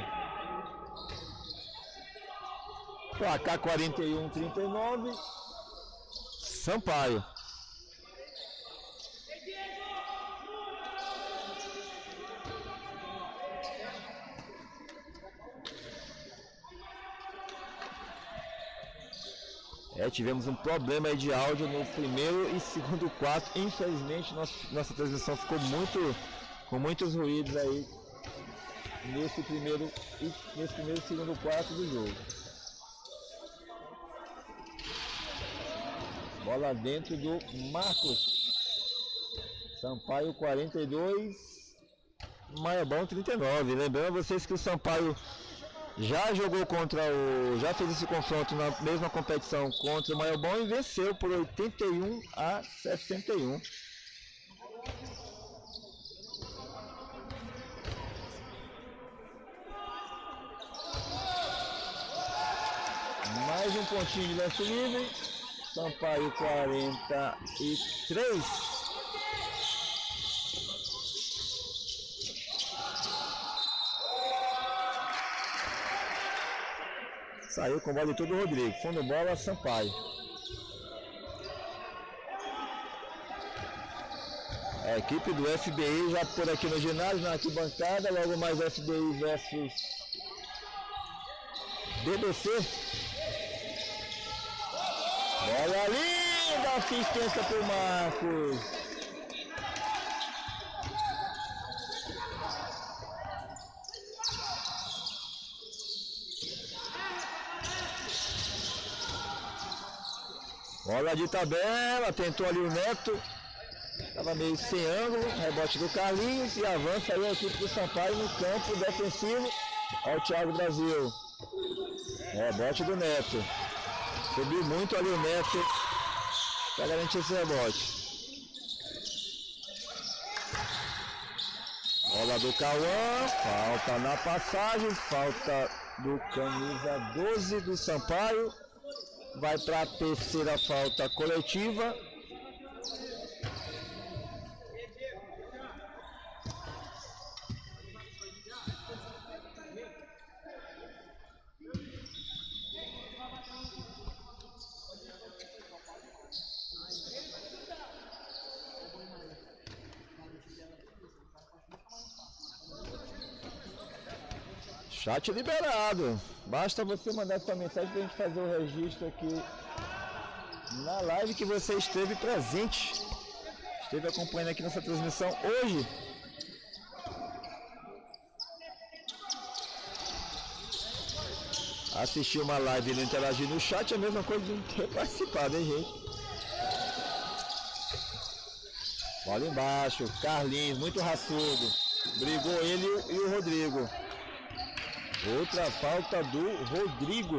S2: Placar 41-39, Sampaio. Tivemos um problema aí de áudio no primeiro e segundo quarto. Infelizmente, nossa transmissão ficou com muitos ruídos aí nesse primeiro e segundo quarto do jogo. Bola dentro do Marcos. Sampaio 42, Maiobão 39. Lembrando a vocês que o Sampaio já jogou já fez esse confronto na mesma competição contra o Maiobão e venceu por 81-61. Mais um pontinho de lance livre. Sampaio 43. Saiu com bola de tudo o Rodrigo. Fundo bola, Sampaio. A equipe do FBI já por aqui no ginásio, na arquibancada. Logo mais FBI versus BBC. Bola linda, assistência para o Marcos. Bola de tabela, tentou ali o Neto, estava meio sem ângulo, rebote do Carlinhos e avança aí a equipe do Sampaio no campo defensivo. Olha o Thiago Brasil, rebote do Neto, subiu muito ali o Neto para garantir esse rebote. Bola do Cauã, falta na passagem, falta do camisa 12 do Sampaio. Vai para a terceira falta coletiva. Chat liberado. Basta você mandar sua mensagem para a gente fazer o registro aqui na live que você esteve presente. Esteve acompanhando aqui nossa transmissão hoje. Assistir uma live e não interagir no chat é a mesma coisa de não ter participado, hein, gente? Bola embaixo, Carlinhos, muito raçudo. Brigou ele e o Rodrigo. Outra falta do Rodrigo.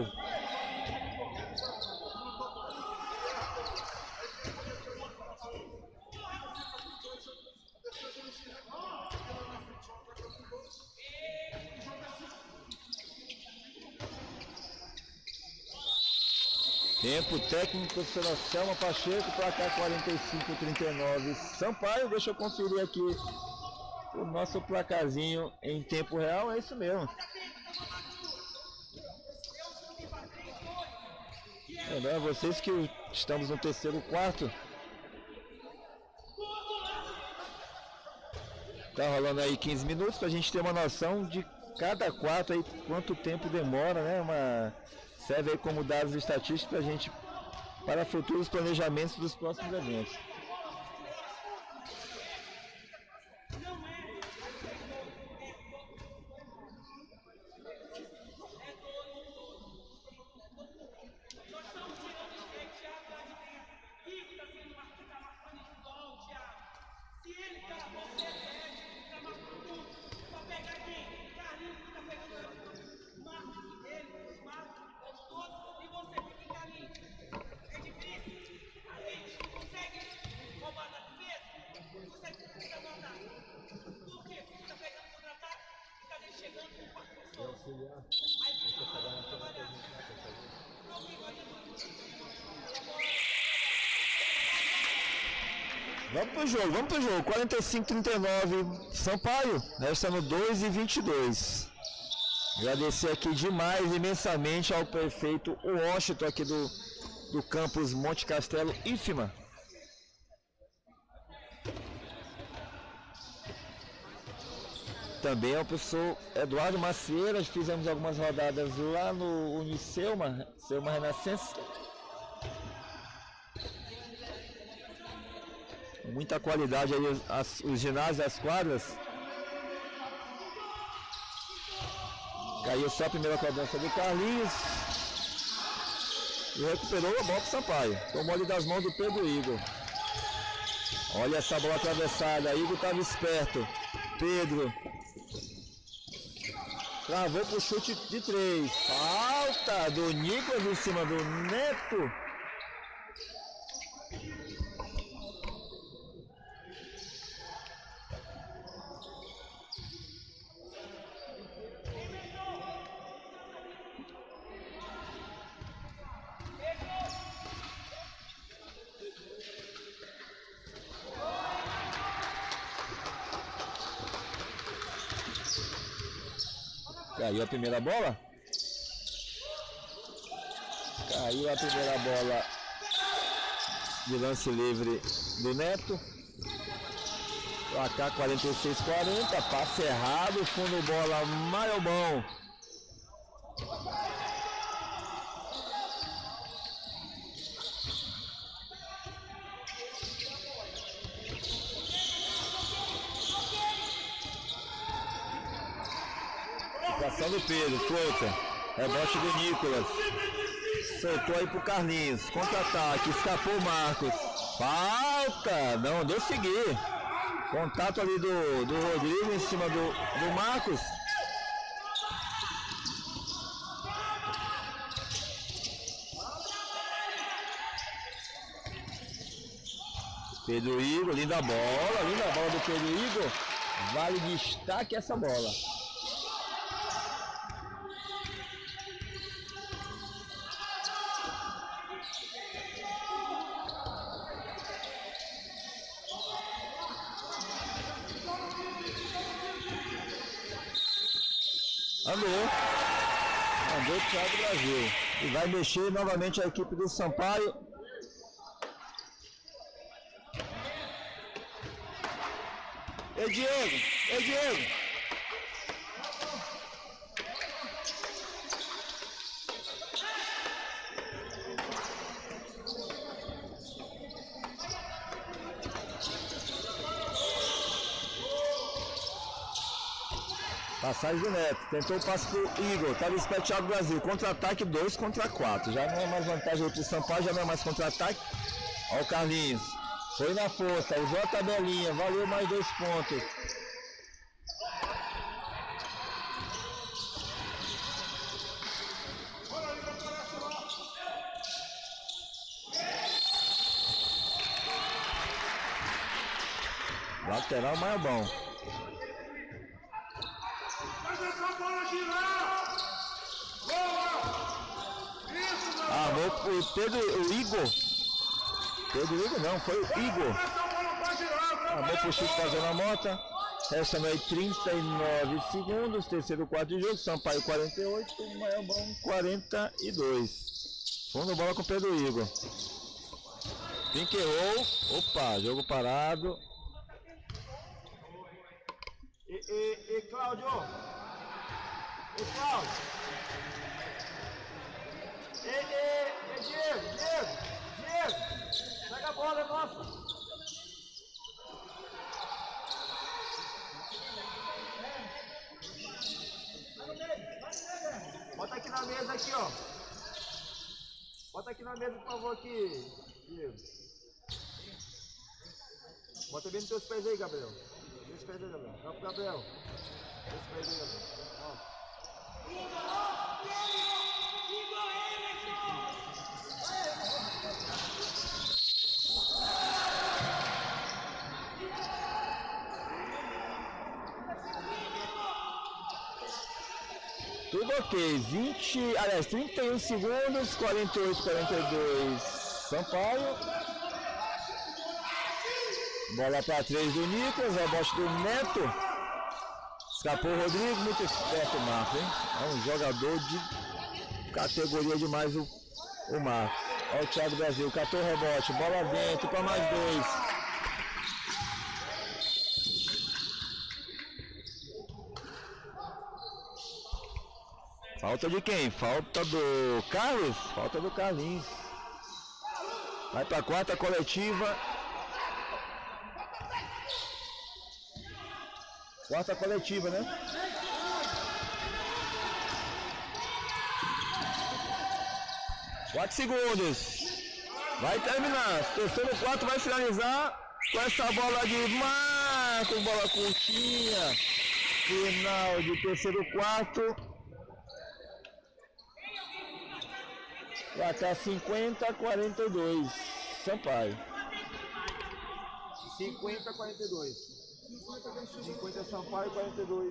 S2: Tempo técnico, professora Selma Pacheco, placar 45-39 Sampaio. Deixa eu conferir aqui o nosso placarzinho em tempo real, é isso mesmo. Lembrando a vocês que estamos no terceiro quarto. Tá rolando aí 15 minutos pra gente ter uma noção de cada quarto aí, quanto tempo demora, né? Serve aí como dados estatísticos pra gente, para futuros planejamentos dos próximos eventos. Vamos pro jogo. 45-39 Sampaio, restando 2:22. Agradecer aqui demais, imensamente, ao prefeito Washington aqui do campus Monte Castelo IFMA. Também ao professor Eduardo Macieira. Fizemos algumas rodadas lá no Unicelma, Selma Renascença. Muita qualidade aí, os ginásios, as quadras. Caiu só a primeira cobrança do Carlinhos. E recuperou a bola para o Sampaio. Tomou ali das mãos do Pedro Igor. Olha essa bola atravessada. Igor estava esperto. Pedro. Travou para o chute de 3. Falta do Nicolas em cima do Neto. Caiu a primeira bola. Caiu a primeira bola de lance livre do Neto. Placar 46-40. Passe errado. Fundo bola Maiobão. Ação do Pedro, contra. Rebote do Nicolas. Soltou aí pro Carlinhos. Contra-ataque, escapou o Marcos. Falta! Não, deu seguir. Contato ali do Rodrigo em cima do Marcos. Pedro Igor, linda bola do Pedro Igor. Vale destaque essa bola. Andou o Thiago Brasil. E vai mexer novamente a equipe do Sampaio. Ei, Diego! Passagem do Neto, tentou o passe pro Igor, estava esperto o Thiago Brasil, contra-ataque 2-4, já não é mais vantagem aí pro Sampaio, já não é mais contra-ataque. Olha o Carlinhos, foi na força, usou a tabelinha, valeu mais 2 pontos. Lateral Maiobão. O Igor. Pedro Igor não, foi o Igor. Amor pro chute fazendo a mota. Restando aí 39 segundos. Terceiro quarto de jogo. Sampaio 48. Maiobão 42. Fundo bola com o Pedro Igor. Pink errou. Opa, jogo parado.
S1: E Cláudio. Diego, pega a bola, é nossa. Bota aqui na mesa, aqui, ó. Bota aqui na mesa, por favor, aqui, Diego. Bota bem nos teus pés aí, Gabriel. Dois pés aí, Gabriel. Dá pro Gabriel. Dois pés aí, Gabriel. Ó.
S2: Tudo ok, 31 segundos, 48-42 Sampaio. Bola para 3 do Nicolas, rebote do Neto. Escapou o Rodrigo, muito esperto o Marcos, hein? É um jogador de categoria demais o Marcos. Olha o Thiago Brasil, catou o rebote, bola dentro para mais 2. Falta de quem? Falta do Carlos? Falta do Carlinhos. Vai para a quarta coletiva. Quarta coletiva, né? Quatro segundos. Vai terminar. Terceiro quarto vai finalizar com essa bola de Marcos. Bola curtinha. Final de terceiro quarto. Placar 50-42. Sampaio. 50-42. 50 Sampaio, 42.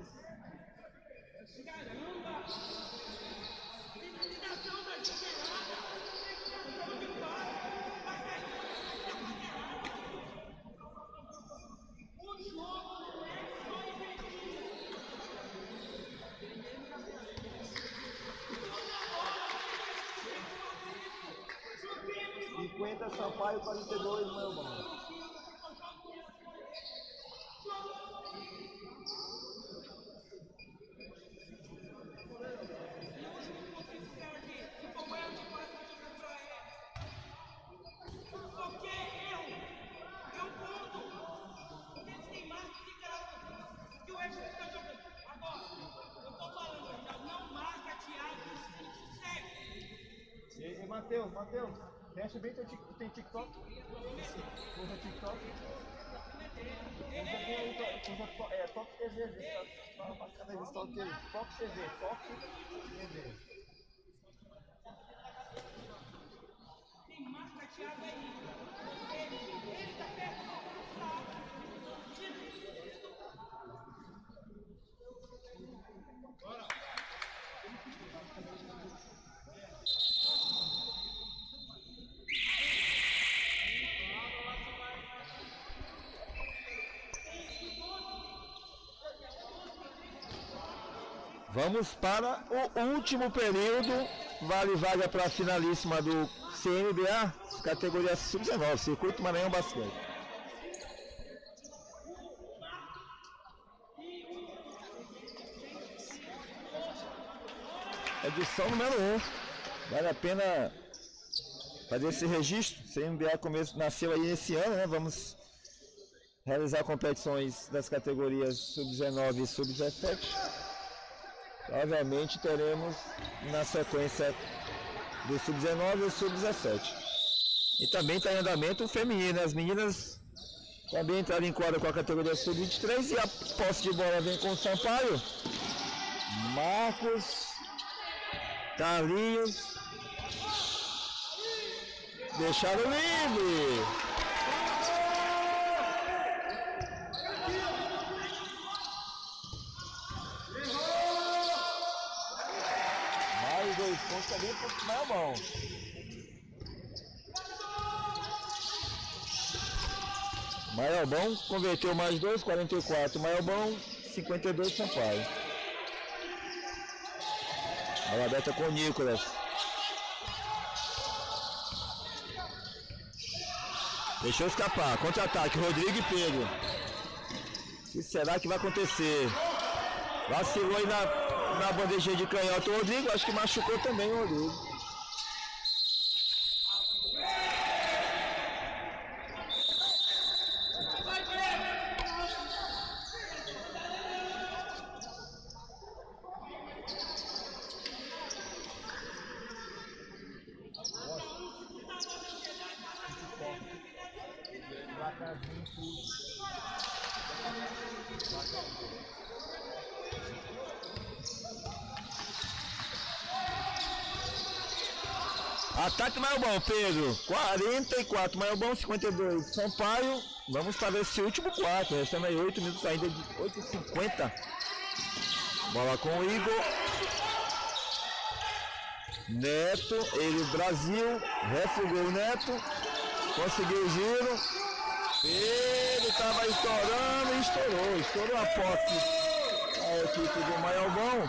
S2: Sampaio, 42, meu irmão. Matheus, fecha bem teu tem TikTok? Usa TikTok? Usa Top TV, tá bacana aí, Top TV, Top TV. Tem marca Thiago aí. Ele tá perto. Bora. Vamos para o último período. Vale vaga para a finalíssima do CNBA, categoria sub-19, Circuito Maranhão Basquete. Edição número 1. Vale a pena fazer esse registro. CNBA nasceu aí esse ano, né? Vamos realizar competições das categorias sub-19 e sub-17. Obviamente teremos na sequência do sub-19 e o sub-17. E também está em andamento o feminino. As meninas também entraram em quadra com a categoria sub-23 e a posse de bola vem com o Sampaio. Marcos, Carlinhos, deixaram livre. Dois pontos também para o Maiobão. Maiobão converteu mais 2, 44. Maiobão, 52 Sampaio. A aberta com o Nicolas. Deixou escapar. Contra-ataque, Rodrigo e Pedro. O que será que vai acontecer? Vacilou aí na bandejinha de canhota o Rodrigo, acho que machucou também o Rodrigo. Ataque Maiobão, Pedro, 44, Maiobão 52, Sampaio, vamos para esse último quarto, restando aí 8 minutos ainda de 8h50. Bola com o Igor. Neto, ele Brasil, refugou o Neto, conseguiu o giro. Pedro estava estourando e estourou a posse a equipe do Maiobão.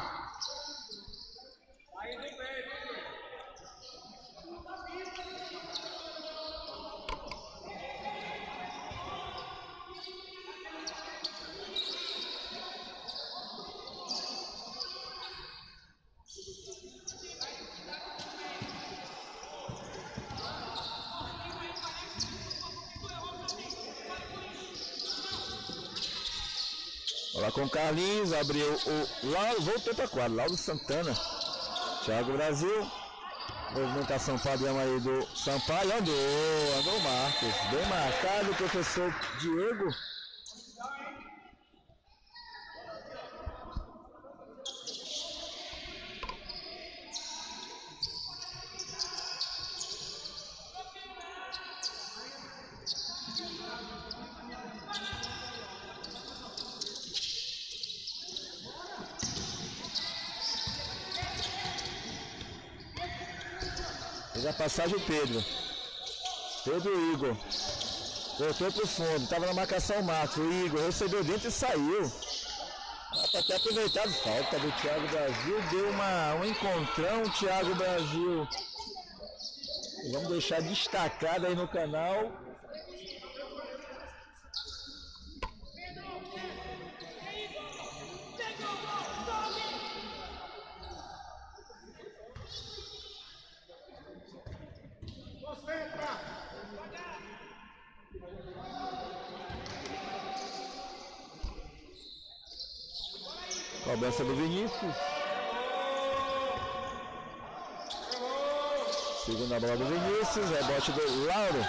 S2: Lá com o Carlinhos, abriu o Lauro, voltou para quadra, Lauro Santana. Thiago Brasil. Movimentação padrão aí do Sampaio. Andou o Marcos. Bem marcado o professor Diego. Fez a passagem o Pedro Igor. Voltou pro fundo, estava na marcação o Marcos. O Igor recebeu dentro e saiu. Para ter aproveitado falta do Thiago Brasil. Deu um encontrão, Thiago Brasil. Vamos deixar destacado aí no canal. Cobrança do Vinícius. Segunda bola do Vinícius. Rebote do Lauro.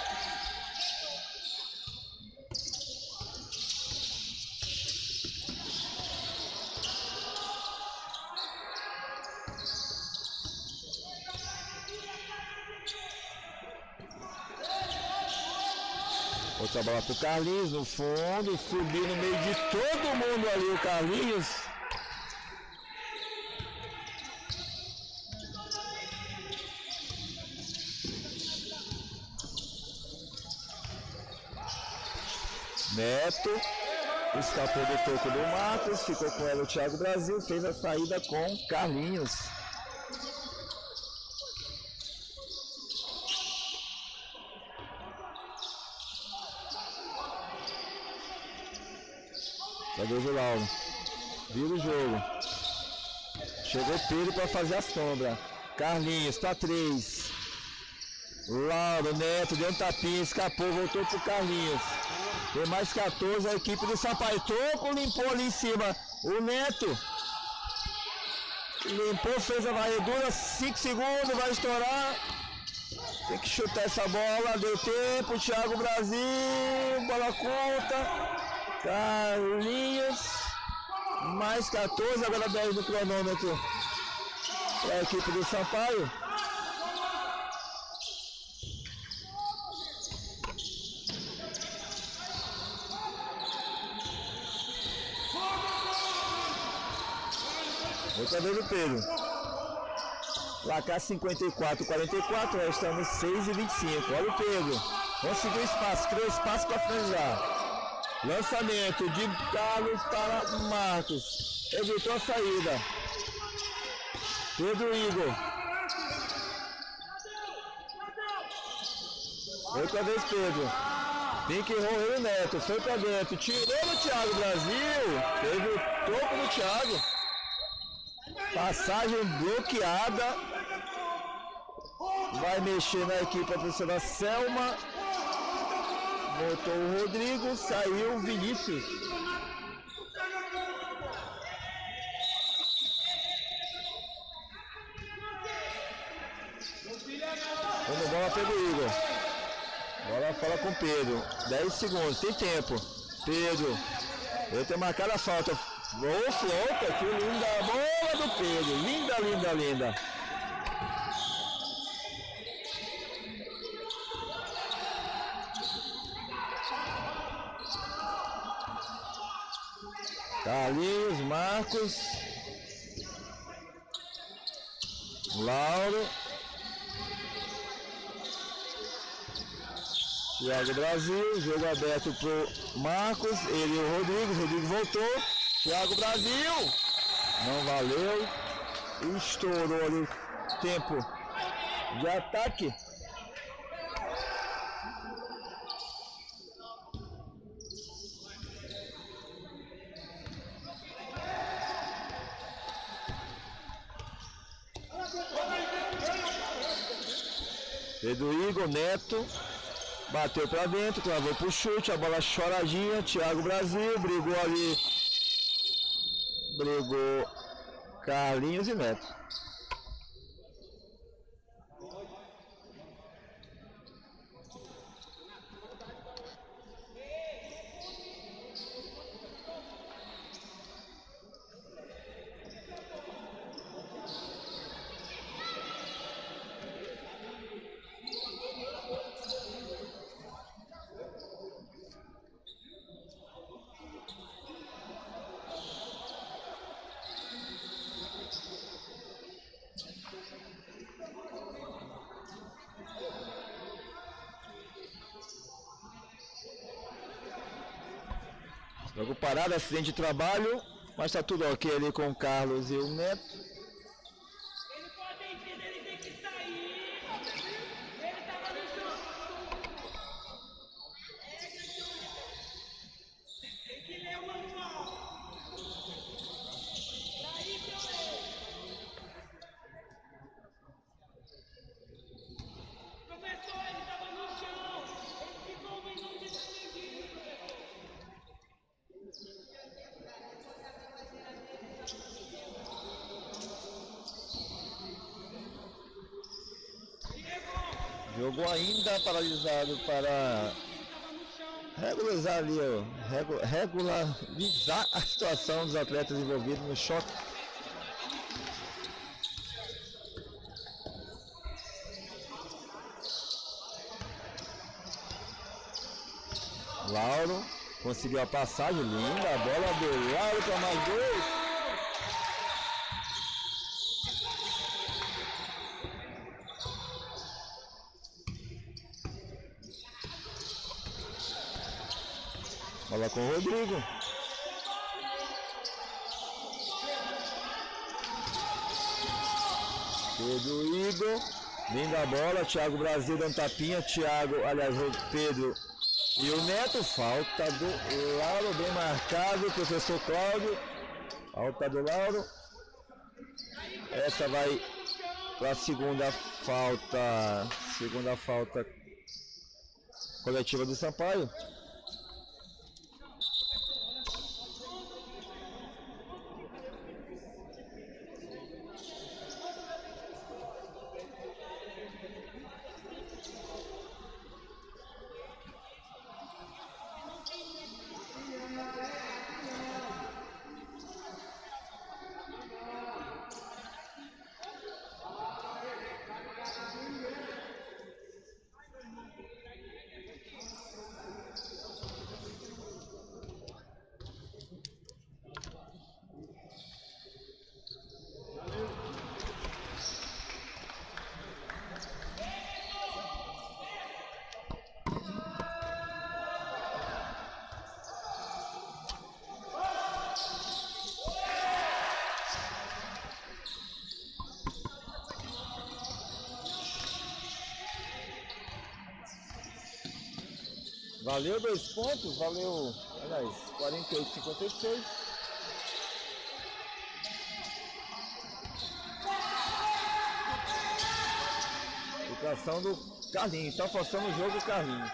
S2: Outra bola pro Carlinhos no fundo. Subiu no meio de todo mundo ali o Carlinhos. Neto escapou do toco do Marcos, ficou com ela o Thiago Brasil, fez a saída com Carlinhos. Cadê o Lauro? Vira o jogo. Chegou o Pedro para fazer a sombra. Carlinhos para 3. Lauro, Neto, deu um tapinha, escapou, voltou pro Carlinhos. Tem mais 14 a equipe do Sampaio. Toco, limpou ali em cima. O Neto limpou, fez a varredura. 5 segundos, vai estourar. Tem que chutar essa bola. Deu tempo. Thiago Brasil. Bola curta. Carlinhos. Mais 14. Agora 10 no cronômetro. Para a equipe do Sampaio. Outra vez o Pedro. Placar 54-44, restamos 6:25. Olha o Pedro. Conseguiu espaço, criou espaço para finalizar. Lançamento de Carlos para Marcos. Evitou a saída. Pedro Igor. Outra vez Pedro. Pique roll o Neto. Foi para dentro. Tirou do Thiago Brasil. Teve o topo do Thiago. Passagem bloqueada. Vai mexer na equipe a professora Selma. Voltou o Rodrigo. Saiu o Vinícius. Vamos bola Pedro Igor. Bola fala com Pedro. 10 segundos. Tem tempo. Pedro. Ele tem marcado a falta. Boa flauta, que linda bola do Pedro, linda, linda, linda. Carlinhos, Marcos, Lauro. Thiago Brasil, jogo aberto pro Marcos, ele e o Rodrigo voltou, Thiago Brasil, não valeu, estourou ali o tempo de ataque. Pedro Igor, Neto, bateu pra dentro, travou pro chute, a bola choradinha, Thiago Brasil, brigou ali, Carlinhos e Neto. Jogo parado, acidente de trabalho, mas tá tudo ok ali com o Carlos e o Neto.
S4: Ele pode entender, ele tem que sair. Ele tava no chão. Tem que ler o manual. Pra isso eu leio. Professor, ele tava no chão. Ele ficou um minuto despendido, professor.
S2: Jogo ainda paralisado para regularizar ali, regularizar a situação dos atletas envolvidos no choque. Lauro conseguiu a passagem, linda, a bola do Lauro para mais dois. Bola com o Rodrigo. Pedro Igor. Linda bola. Thiago Brasil dando tapinha. Pedro e o Neto. Falta do Lauro. Bem marcado. Professor Cláudio. Falta do Lauro. Essa vai para a segunda falta. Segunda falta coletiva do Sampaio. Valeu 2 pontos, valeu, aliás, 48-56. Educação do Carlinhos, tá forçando o jogo o Carlinhos.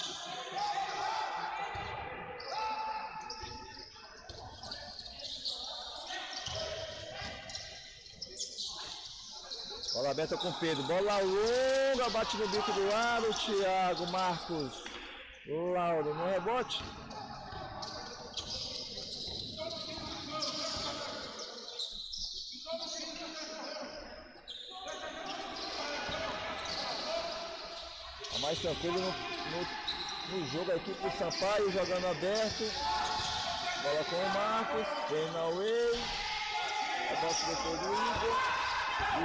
S2: Bola aberta com o Pedro, bola longa, bate no bico do lado, Thiago, Marcos. Lauro no rebote. Tá mais tranquilo no jogo a equipe do Sampaio jogando aberto. Bola com o Marcos. Vem na Way. Rebote depois do Igor.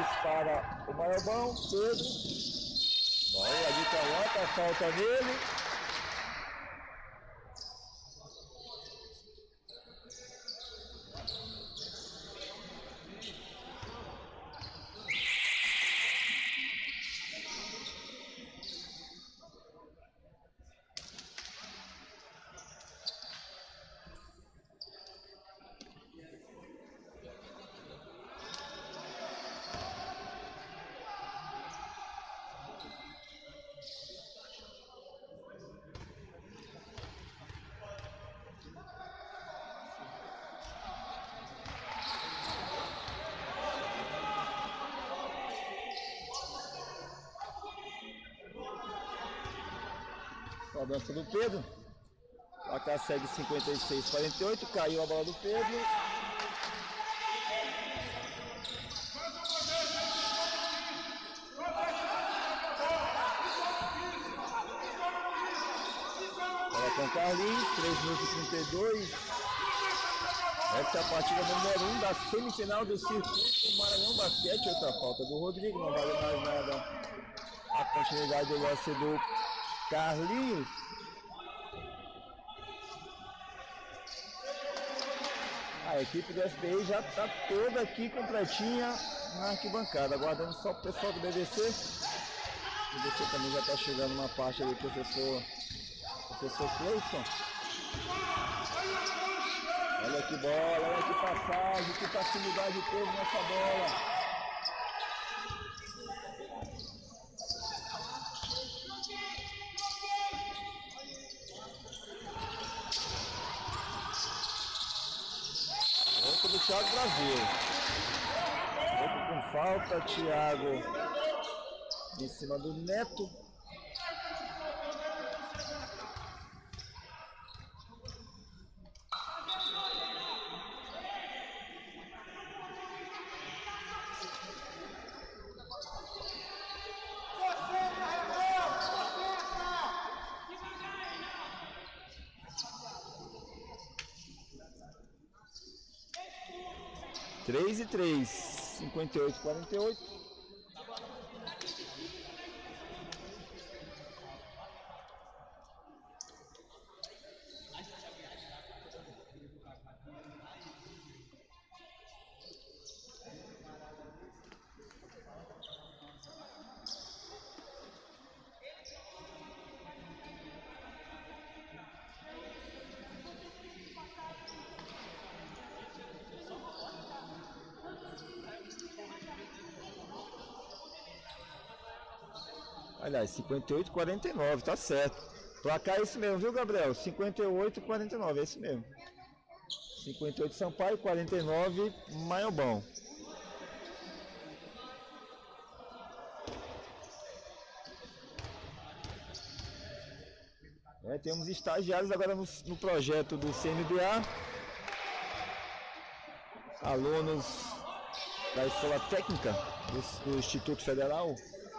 S2: Dispara o Maiobão. Pedro. Bola de canhota, falta nele. Cobrança do Pedro. O placar segue 56-48. Caiu a bola do Pedro. Bola com Carlinhos. 3 minutos e 32. Essa é a partida número 1 da semifinal do circuito Maranhão Basquete. Outra falta do Rodrigo. Não vale mais nada a continuidade do lance do Carlinhos. A equipe do FBI já está toda aqui completinha na arquibancada, aguardando só o pessoal do BBC. O BBC também já está chegando uma parte ali, professor Cleison. Olha que bola, olha que passagem, que facilidade teve nessa bola. Outro do Thiago Brasil. Outro com falta, Thiago em cima do Neto. Três e 3, 58-48. Aliás, 58-49, tá certo. Placar é esse mesmo, viu, Gabriel? 58-49, é esse mesmo. 58 Sampaio, 49 Maiobão. Temos estagiários agora no projeto do CNBA. Alunos da Escola Técnica do Instituto Federal.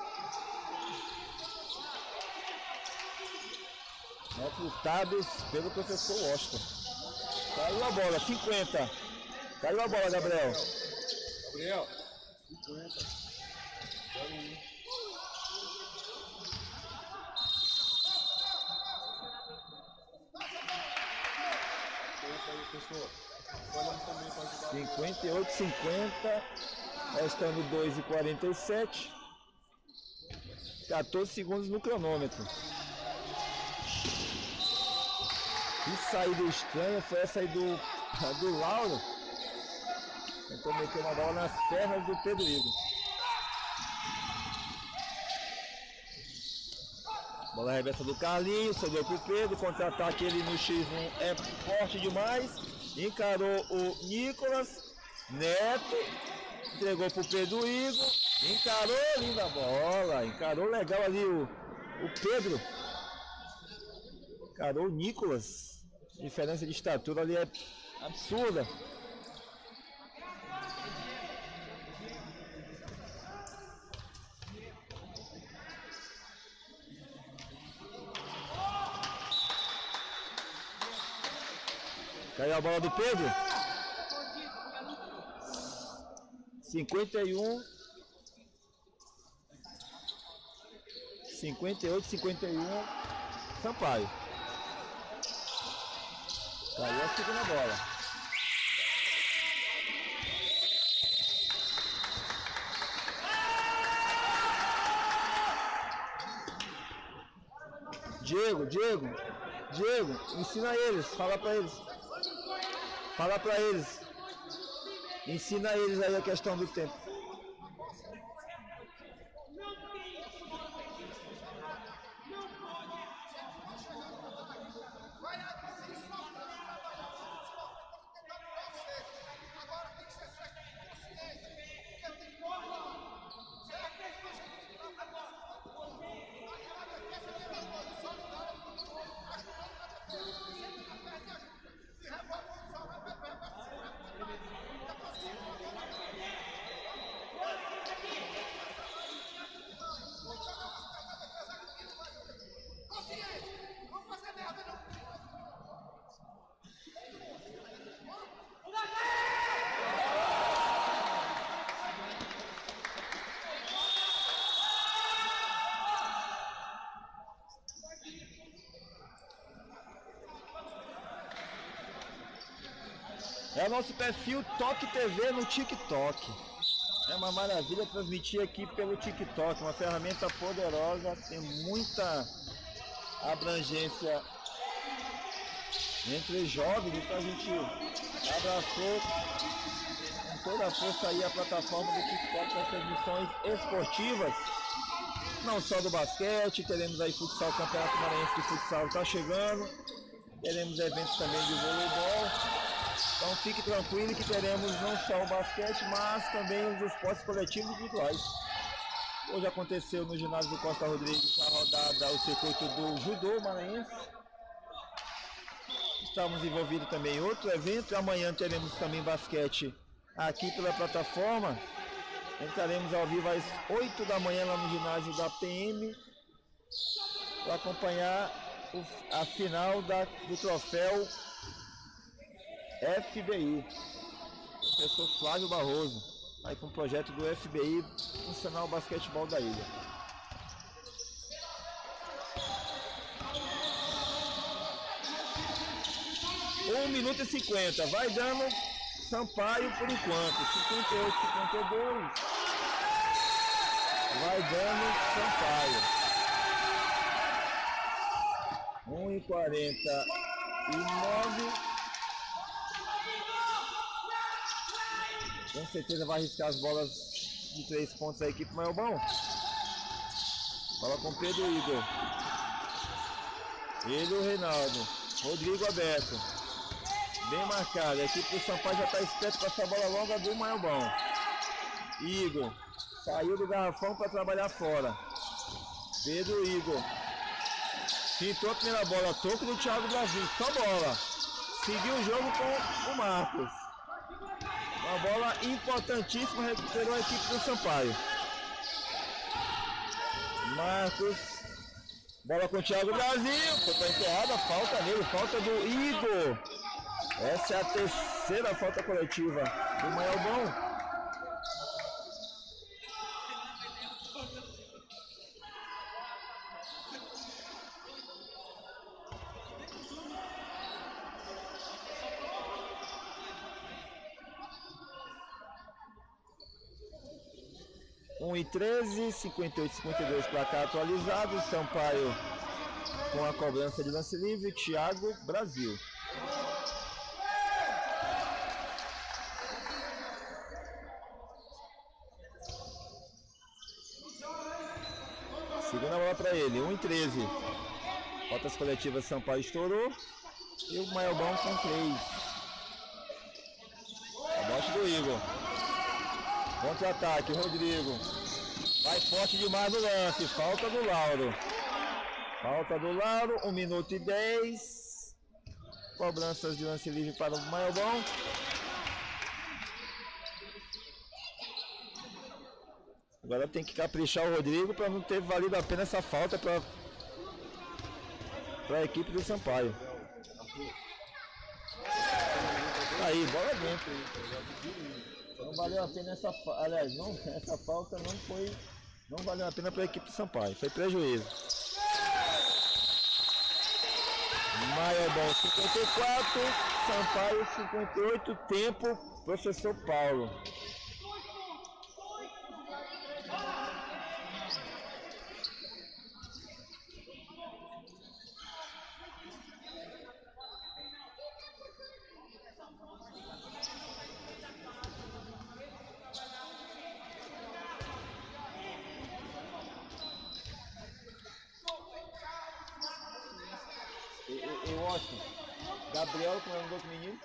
S2: Recrutados pelo professor Washington. Caiu a bola, 50. Caiu a bola, Gabriel.
S3: Gabriel, 50. 0-1. Pessoal,
S2: 58-50. Restando 2:47. 14 segundos no cronômetro. Que saída estranha foi essa aí do Lauro. Tentou meter uma bola nas pernas do Pedro Igor. Bola reversa do Carlinhos, sobrou pro Pedro. Contra-ataque ele no X1 é forte demais. Encarou o Nicolas. Neto. Entregou pro Pedro Igor. Encarou, linda bola. Encarou legal ali o Pedro. Encarou o Nicolas. Diferença de estatura ali é absurda. Caiu a bola do Pedro. 51. 58-51. Sampaio. Caiu a segunda bola. Diego, ensina eles, fala pra eles. Ensina eles aí a questão do tempo. É o nosso perfil Toque TV no TikTok. É uma maravilha transmitir aqui pelo TikTok, uma ferramenta poderosa, tem muita abrangência entre jovens, então a gente abraçou com toda a força aí a plataforma do TikTok para transmissões esportivas, não só do basquete, teremos aí futsal, Campeonato Maranhense de Futsal está chegando, teremos eventos também de voleibol. Então fique tranquilo que teremos não só o basquete, mas também os esportes coletivos individuais. Hoje aconteceu no ginásio do Costa Rodrigues a rodada, o circuito do judô maranhense. Estamos envolvidos também em outro evento. Amanhã teremos também basquete aqui pela plataforma. Entraremos ao vivo às 8 da manhã lá no ginásio da PM para acompanhar a final do troféu FBI. Professor Flávio Barroso, aí com o projeto do FBI ensinar o basquetebol da ilha. Um minuto e 50, vai dando Sampaio por enquanto, 58-52, vai dando Sampaio. 1:49. Com certeza vai arriscar as bolas de 3 pontos a equipe Maiobão. Bola com Pedro Igor. Ele o Reinaldo. Rodrigo aberto. Bem marcado. A equipe do Sampaio já está esperto com essa bola longa do Maiobão. Igor. Saiu do garrafão para trabalhar fora. Pedro Igor. Pintou a primeira bola. Toco do Thiago Brasil. Só bola. Seguiu o jogo com o Marcos. Uma bola importantíssima, recuperou a equipe do Sampaio. Marcos. Bola com o Thiago Brasil. Foi para enterrada, falta nele, falta do Igor. Essa é a terceira falta coletiva do Maiobão. E 13, 58-52 placar atualizado. Sampaio com a cobrança de lance livre. Thiago Brasil. Segunda bola para ele. 1:13. Faltas coletivas. Sampaio estourou. E o Maiobão com 3. Abaixo do Igor. Contra-ataque. Rodrigo. Vai forte demais no lance, falta do Lauro. Falta do Lauro, 1 minuto e 10. Cobranças de lance livre para o Maiobão. Agora tem que caprichar o Rodrigo para não ter valido a pena essa falta para a equipe do Sampaio. Aí, bola dentro. Não valeu a pena essa falta. Aliás, não, essa falta não valeu a pena para a equipe do Sampaio. Foi prejuízo. Maiobão 54, Sampaio 58, tempo, professor Paulo. Gabriel, como é o outro menino?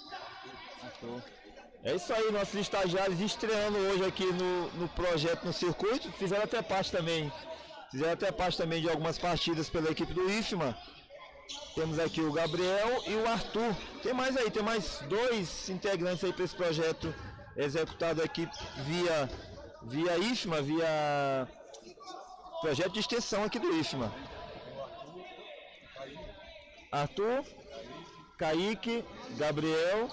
S2: É isso aí, nossos estagiários estreando hoje aqui no projeto, no circuito. Fizeram até parte também de algumas partidas pela equipe do IFMA. Temos aqui o Gabriel e o Arthur. Tem mais 2 integrantes aí para esse projeto executado aqui via IFMA, via projeto de extensão aqui do IFMA. Arthur, Kaique, Gabriel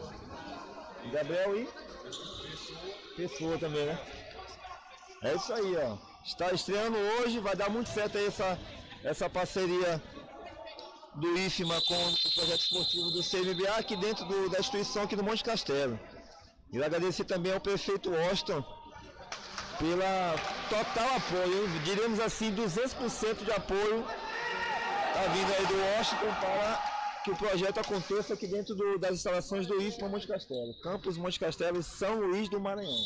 S2: e Pessoa também, né? É isso aí, ó. Está estreando hoje, vai dar muito certo aí essa parceria do IFMA com o projeto esportivo do CMBA aqui dentro da instituição aqui do Monte Castelo. E agradecer também ao prefeito Washington pela total apoio, diríamos assim, 200% de apoio da vinda aí do Washington para que o projeto aconteça aqui dentro das instalações do IFMA Monte Castelo, Campus Monte Castelo, São Luís do Maranhão.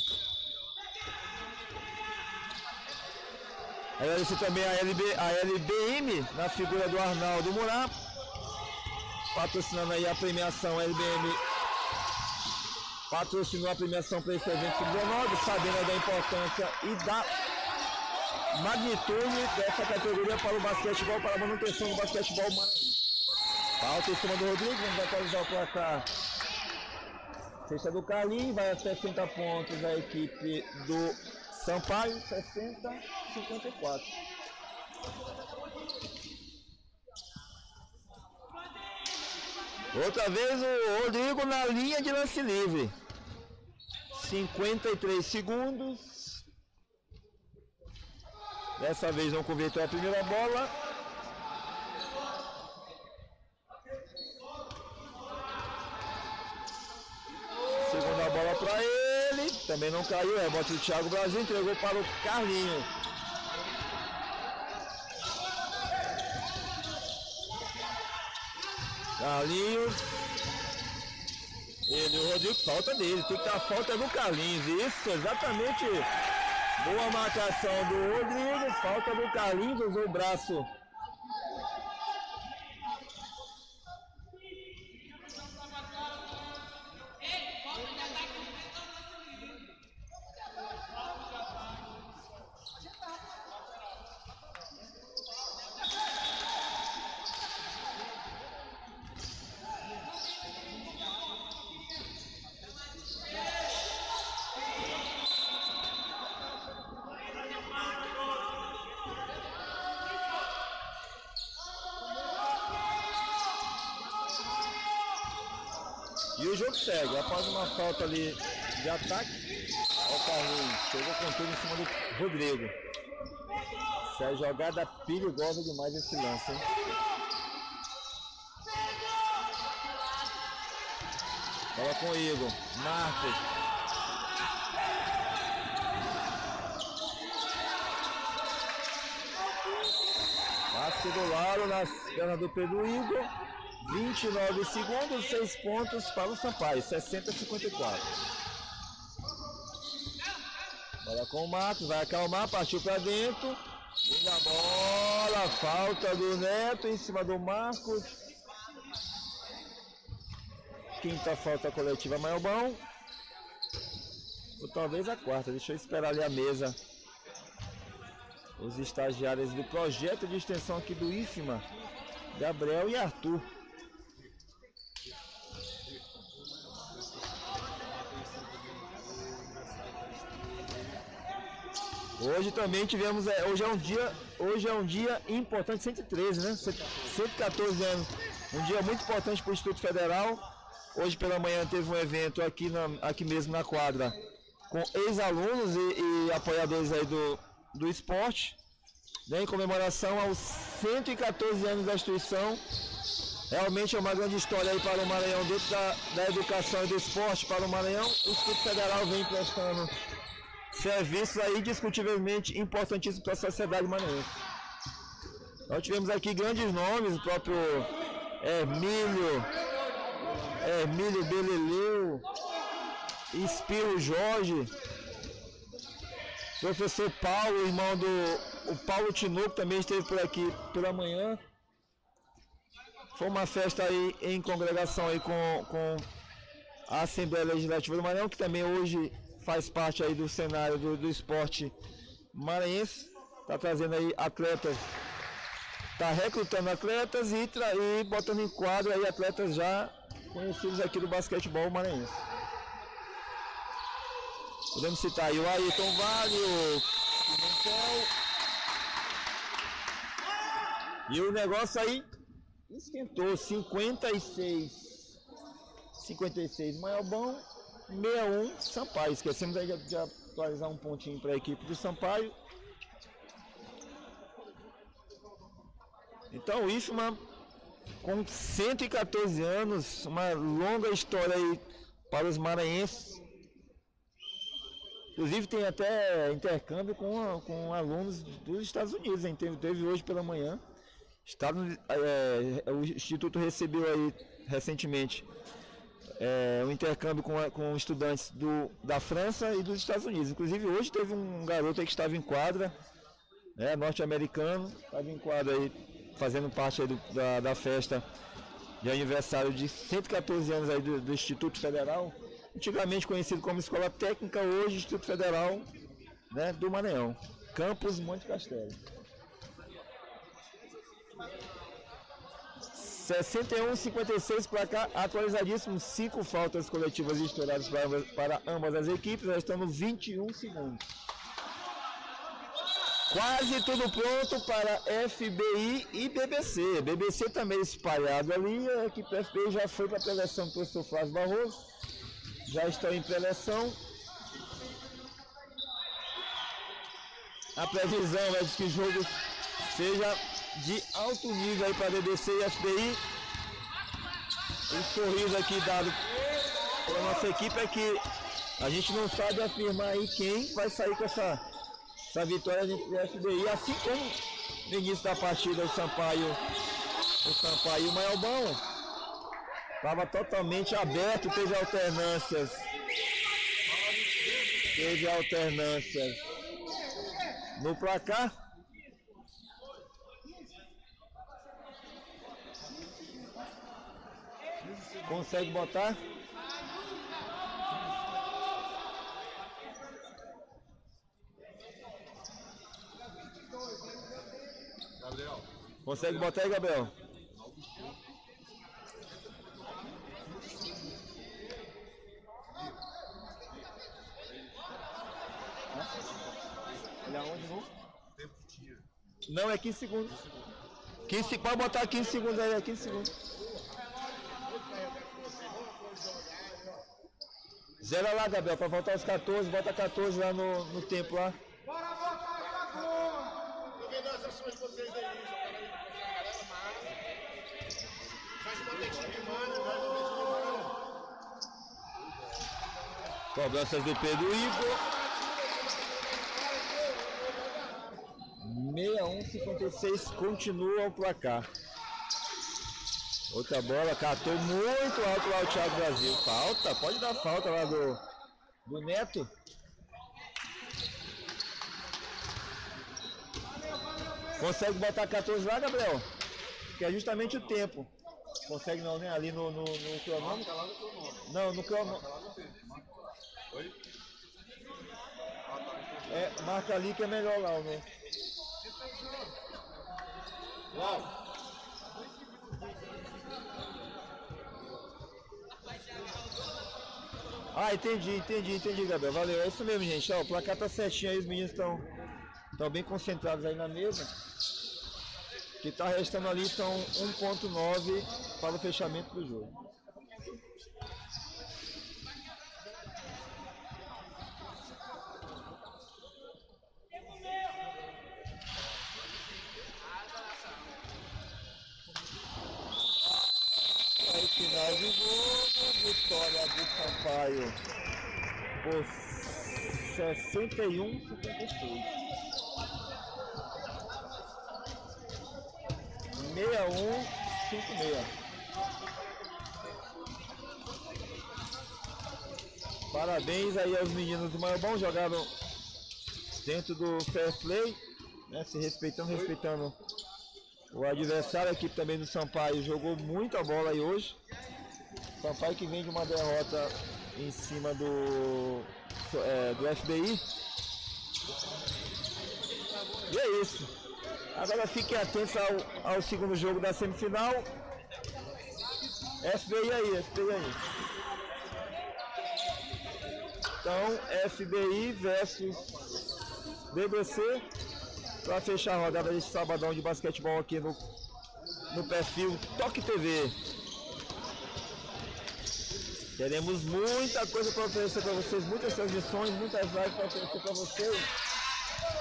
S2: Agradecer também a LBM, na figura do Arnaldo Murá, patrocinando aí a premiação. A LBM patrocinou a premiação para esse evento sub-19, sabendo da importância e da magnitude dessa categoria para o basquetebol, para a manutenção do basquetebol maranhense. Falta em cima do Rodrigo, vamos atualizar o placar. Sexta do Carlinhos, vai a 60 pontos a equipe do Sampaio, 60-54. Outra vez o Rodrigo na linha de lance livre. 53 segundos. Dessa vez não converteu a primeira bola. Segunda bola para ele. Também não caiu. Rebote do Thiago Brasil. Entregou para o Carlinhos. Carlinhos. Ele, o Rodrigo, falta dele. Tem que dar falta do Carlinhos. Isso, exatamente. Boa marcação do Rodrigo. Falta do Carlinhos. Usou o braço. E o jogo segue, após uma falta ali de ataque, o Carlinhos chegou com tudo em cima do Rodrigo. Essa é jogada perigosa demais esse lance, hein? Bola com o Igor, Marcos. Passe do lado nas pernas do Pedro Igor. 29 segundos, 6 pontos para o Sampaio, 60-54. Bola com o Matos, vai acalmar, partiu para dentro. Linda bola, falta do Neto em cima do Marcos. Quinta falta coletiva, Maelbão. Ou talvez a quarta, deixa eu esperar ali a mesa. Os estagiários do projeto de extensão aqui do IFMA, Gabriel e Arthur. Hoje também tivemos, hoje é um dia importante, 113, né? 114 anos, um dia muito importante para o Instituto Federal. Hoje pela manhã teve um evento aqui mesmo na quadra, com ex-alunos e apoiadores aí do esporte, né? Em comemoração aos 114 anos da instituição. Realmente é uma grande história aí para o Maranhão, dentro da educação e do esporte para o Maranhão. O Instituto Federal vem prestando serviços aí indiscutivelmente importantíssimos para a sociedade maranhense. Nós tivemos aqui grandes nomes, o próprio Hermílio Beleleu, Espiro Jorge, professor Paulo, irmão o Paulo Tinoco, também esteve por aqui pela manhã. Foi uma festa aí em congregação aí com a Assembleia Legislativa do Maranhão, que também hoje faz parte aí do cenário do esporte maranhense. Está trazendo aí atletas, está recrutando atletas e botando em quadro aí atletas já conhecidos aqui do basquetebol maranhense. Podemos citar aí o Ayrton Vale, o Pimentel. E o negócio aí esquentou, 56 Maelbão, 61 Sampaio. Esquecemos aí de atualizar um pontinho para a equipe do Sampaio. Então o IFMA com 114 anos, uma longa história aí para os maranhenses. Inclusive tem até intercâmbio com alunos dos Estados Unidos, hein? Teve hoje pela manhã. O Instituto recebeu aí recentemente um intercâmbio com estudantes da França e dos Estados Unidos. Inclusive hoje teve um garoto aí que estava em quadra, né, norte-americano, estava em quadra aí, fazendo parte aí da festa de aniversário de 114 anos aí do Instituto Federal, antigamente conhecido como Escola Técnica, hoje Instituto Federal, né, do Maranhão, Campus Monte Castelo. 61-56 para cá, atualizadíssimo, 5 faltas coletivas estouradas para ambas as equipes, já estão no 21 segundos. Quase tudo pronto para FBI e BBC. BBC também espalhado ali, a equipe FBI já foi para a preleção do professor Flávio Barroso, já estão em preleção. A previsão é de que o jogo seja de alto nível aí para BBC e FBI. O sorriso aqui dado pela nossa equipe é que a gente não sabe afirmar aí quem vai sair com essa vitória do FBI, assim como no início da partida o Sampaio e o Maelbão estava totalmente aberto, teve alternâncias no placar. Consegue botar?
S3: Gabriel.
S2: Consegue botar aí, Gabriel? Ele aonde novo?
S3: Tempo que tinha.
S2: Não, é 15 segundos. 15, pode botar 15 segundos aí, é 15 segundos. Zera lá, Gabriel, para voltar aos 14, bota 14 lá no tempo lá.
S3: Bora botar 14! Tô vendo as ações de vocês aí, jogar aí, galera massa. Faz uma time de mana,
S2: Cobranças do Pedro Igor. 61-56, continua o placar. Outra bola, catou muito alto lá o Thiago Brasil. Falta, pode dar falta lá do Neto. Consegue botar 14 lá, Gabriel? Que é justamente o tempo. Consegue não, né? Ali no cronômetro. Não, no cronômetro. Marca ali que é melhor lá, né? Uau! Ah, entendi, Gabriel. Valeu. É isso mesmo, gente. Ó, o placar tá certinho aí, os meninos estão bem concentrados aí na mesa. O que tá restando ali são 1.9 para o fechamento do jogo. Aí, final do jogo, vitória do Sampaio por 61-56. 61-56. Parabéns aí aos meninos do Maranhão, jogaram dentro do fair play, né, se respeitando o adversário. A equipe também do Sampaio jogou muita bola aí hoje. Sampaio que vem de uma derrota em cima do FBI. E é isso. Agora fiquem atentos ao segundo jogo da semifinal. FBI aí. Então, FBI versus BBC. Para fechar a rodada desse sabadão de basquetebol aqui no perfil Toque TV. Teremos muita coisa para oferecer para vocês, muitas transmissões, muitas lives para oferecer para vocês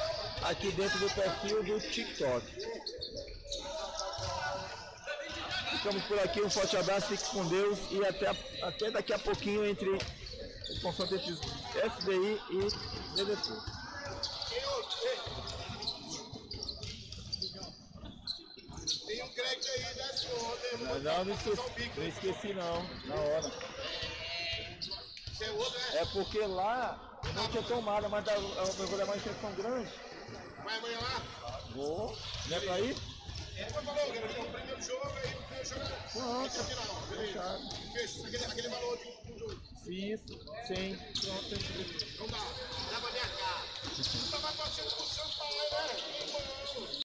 S2: aqui dentro do perfil do TikTok. ficamos por aqui. Um forte abraço, fique com Deus e até daqui a pouquinho entre o confronto entre FBI e DBC.
S3: Tem um crédito aí da senhora.
S2: Não esqueci não, na hora.
S3: Você é outro, né?
S2: É porque lá não tinha tomada, mas eu vou levar uma injeção grande.
S3: Vai amanhã lá?
S2: Vou, não é pra ir?
S3: Ele falou, cara, que é o primeiro jogo, aí o primeiro jogo
S2: Não,
S3: é a final.
S2: fechado.
S3: Fecha, aquele valor do jogo.
S2: Isso, sim. Pronto,
S3: Não dá, leva minha cara. Tu tava torcendo pro Sampaio, né?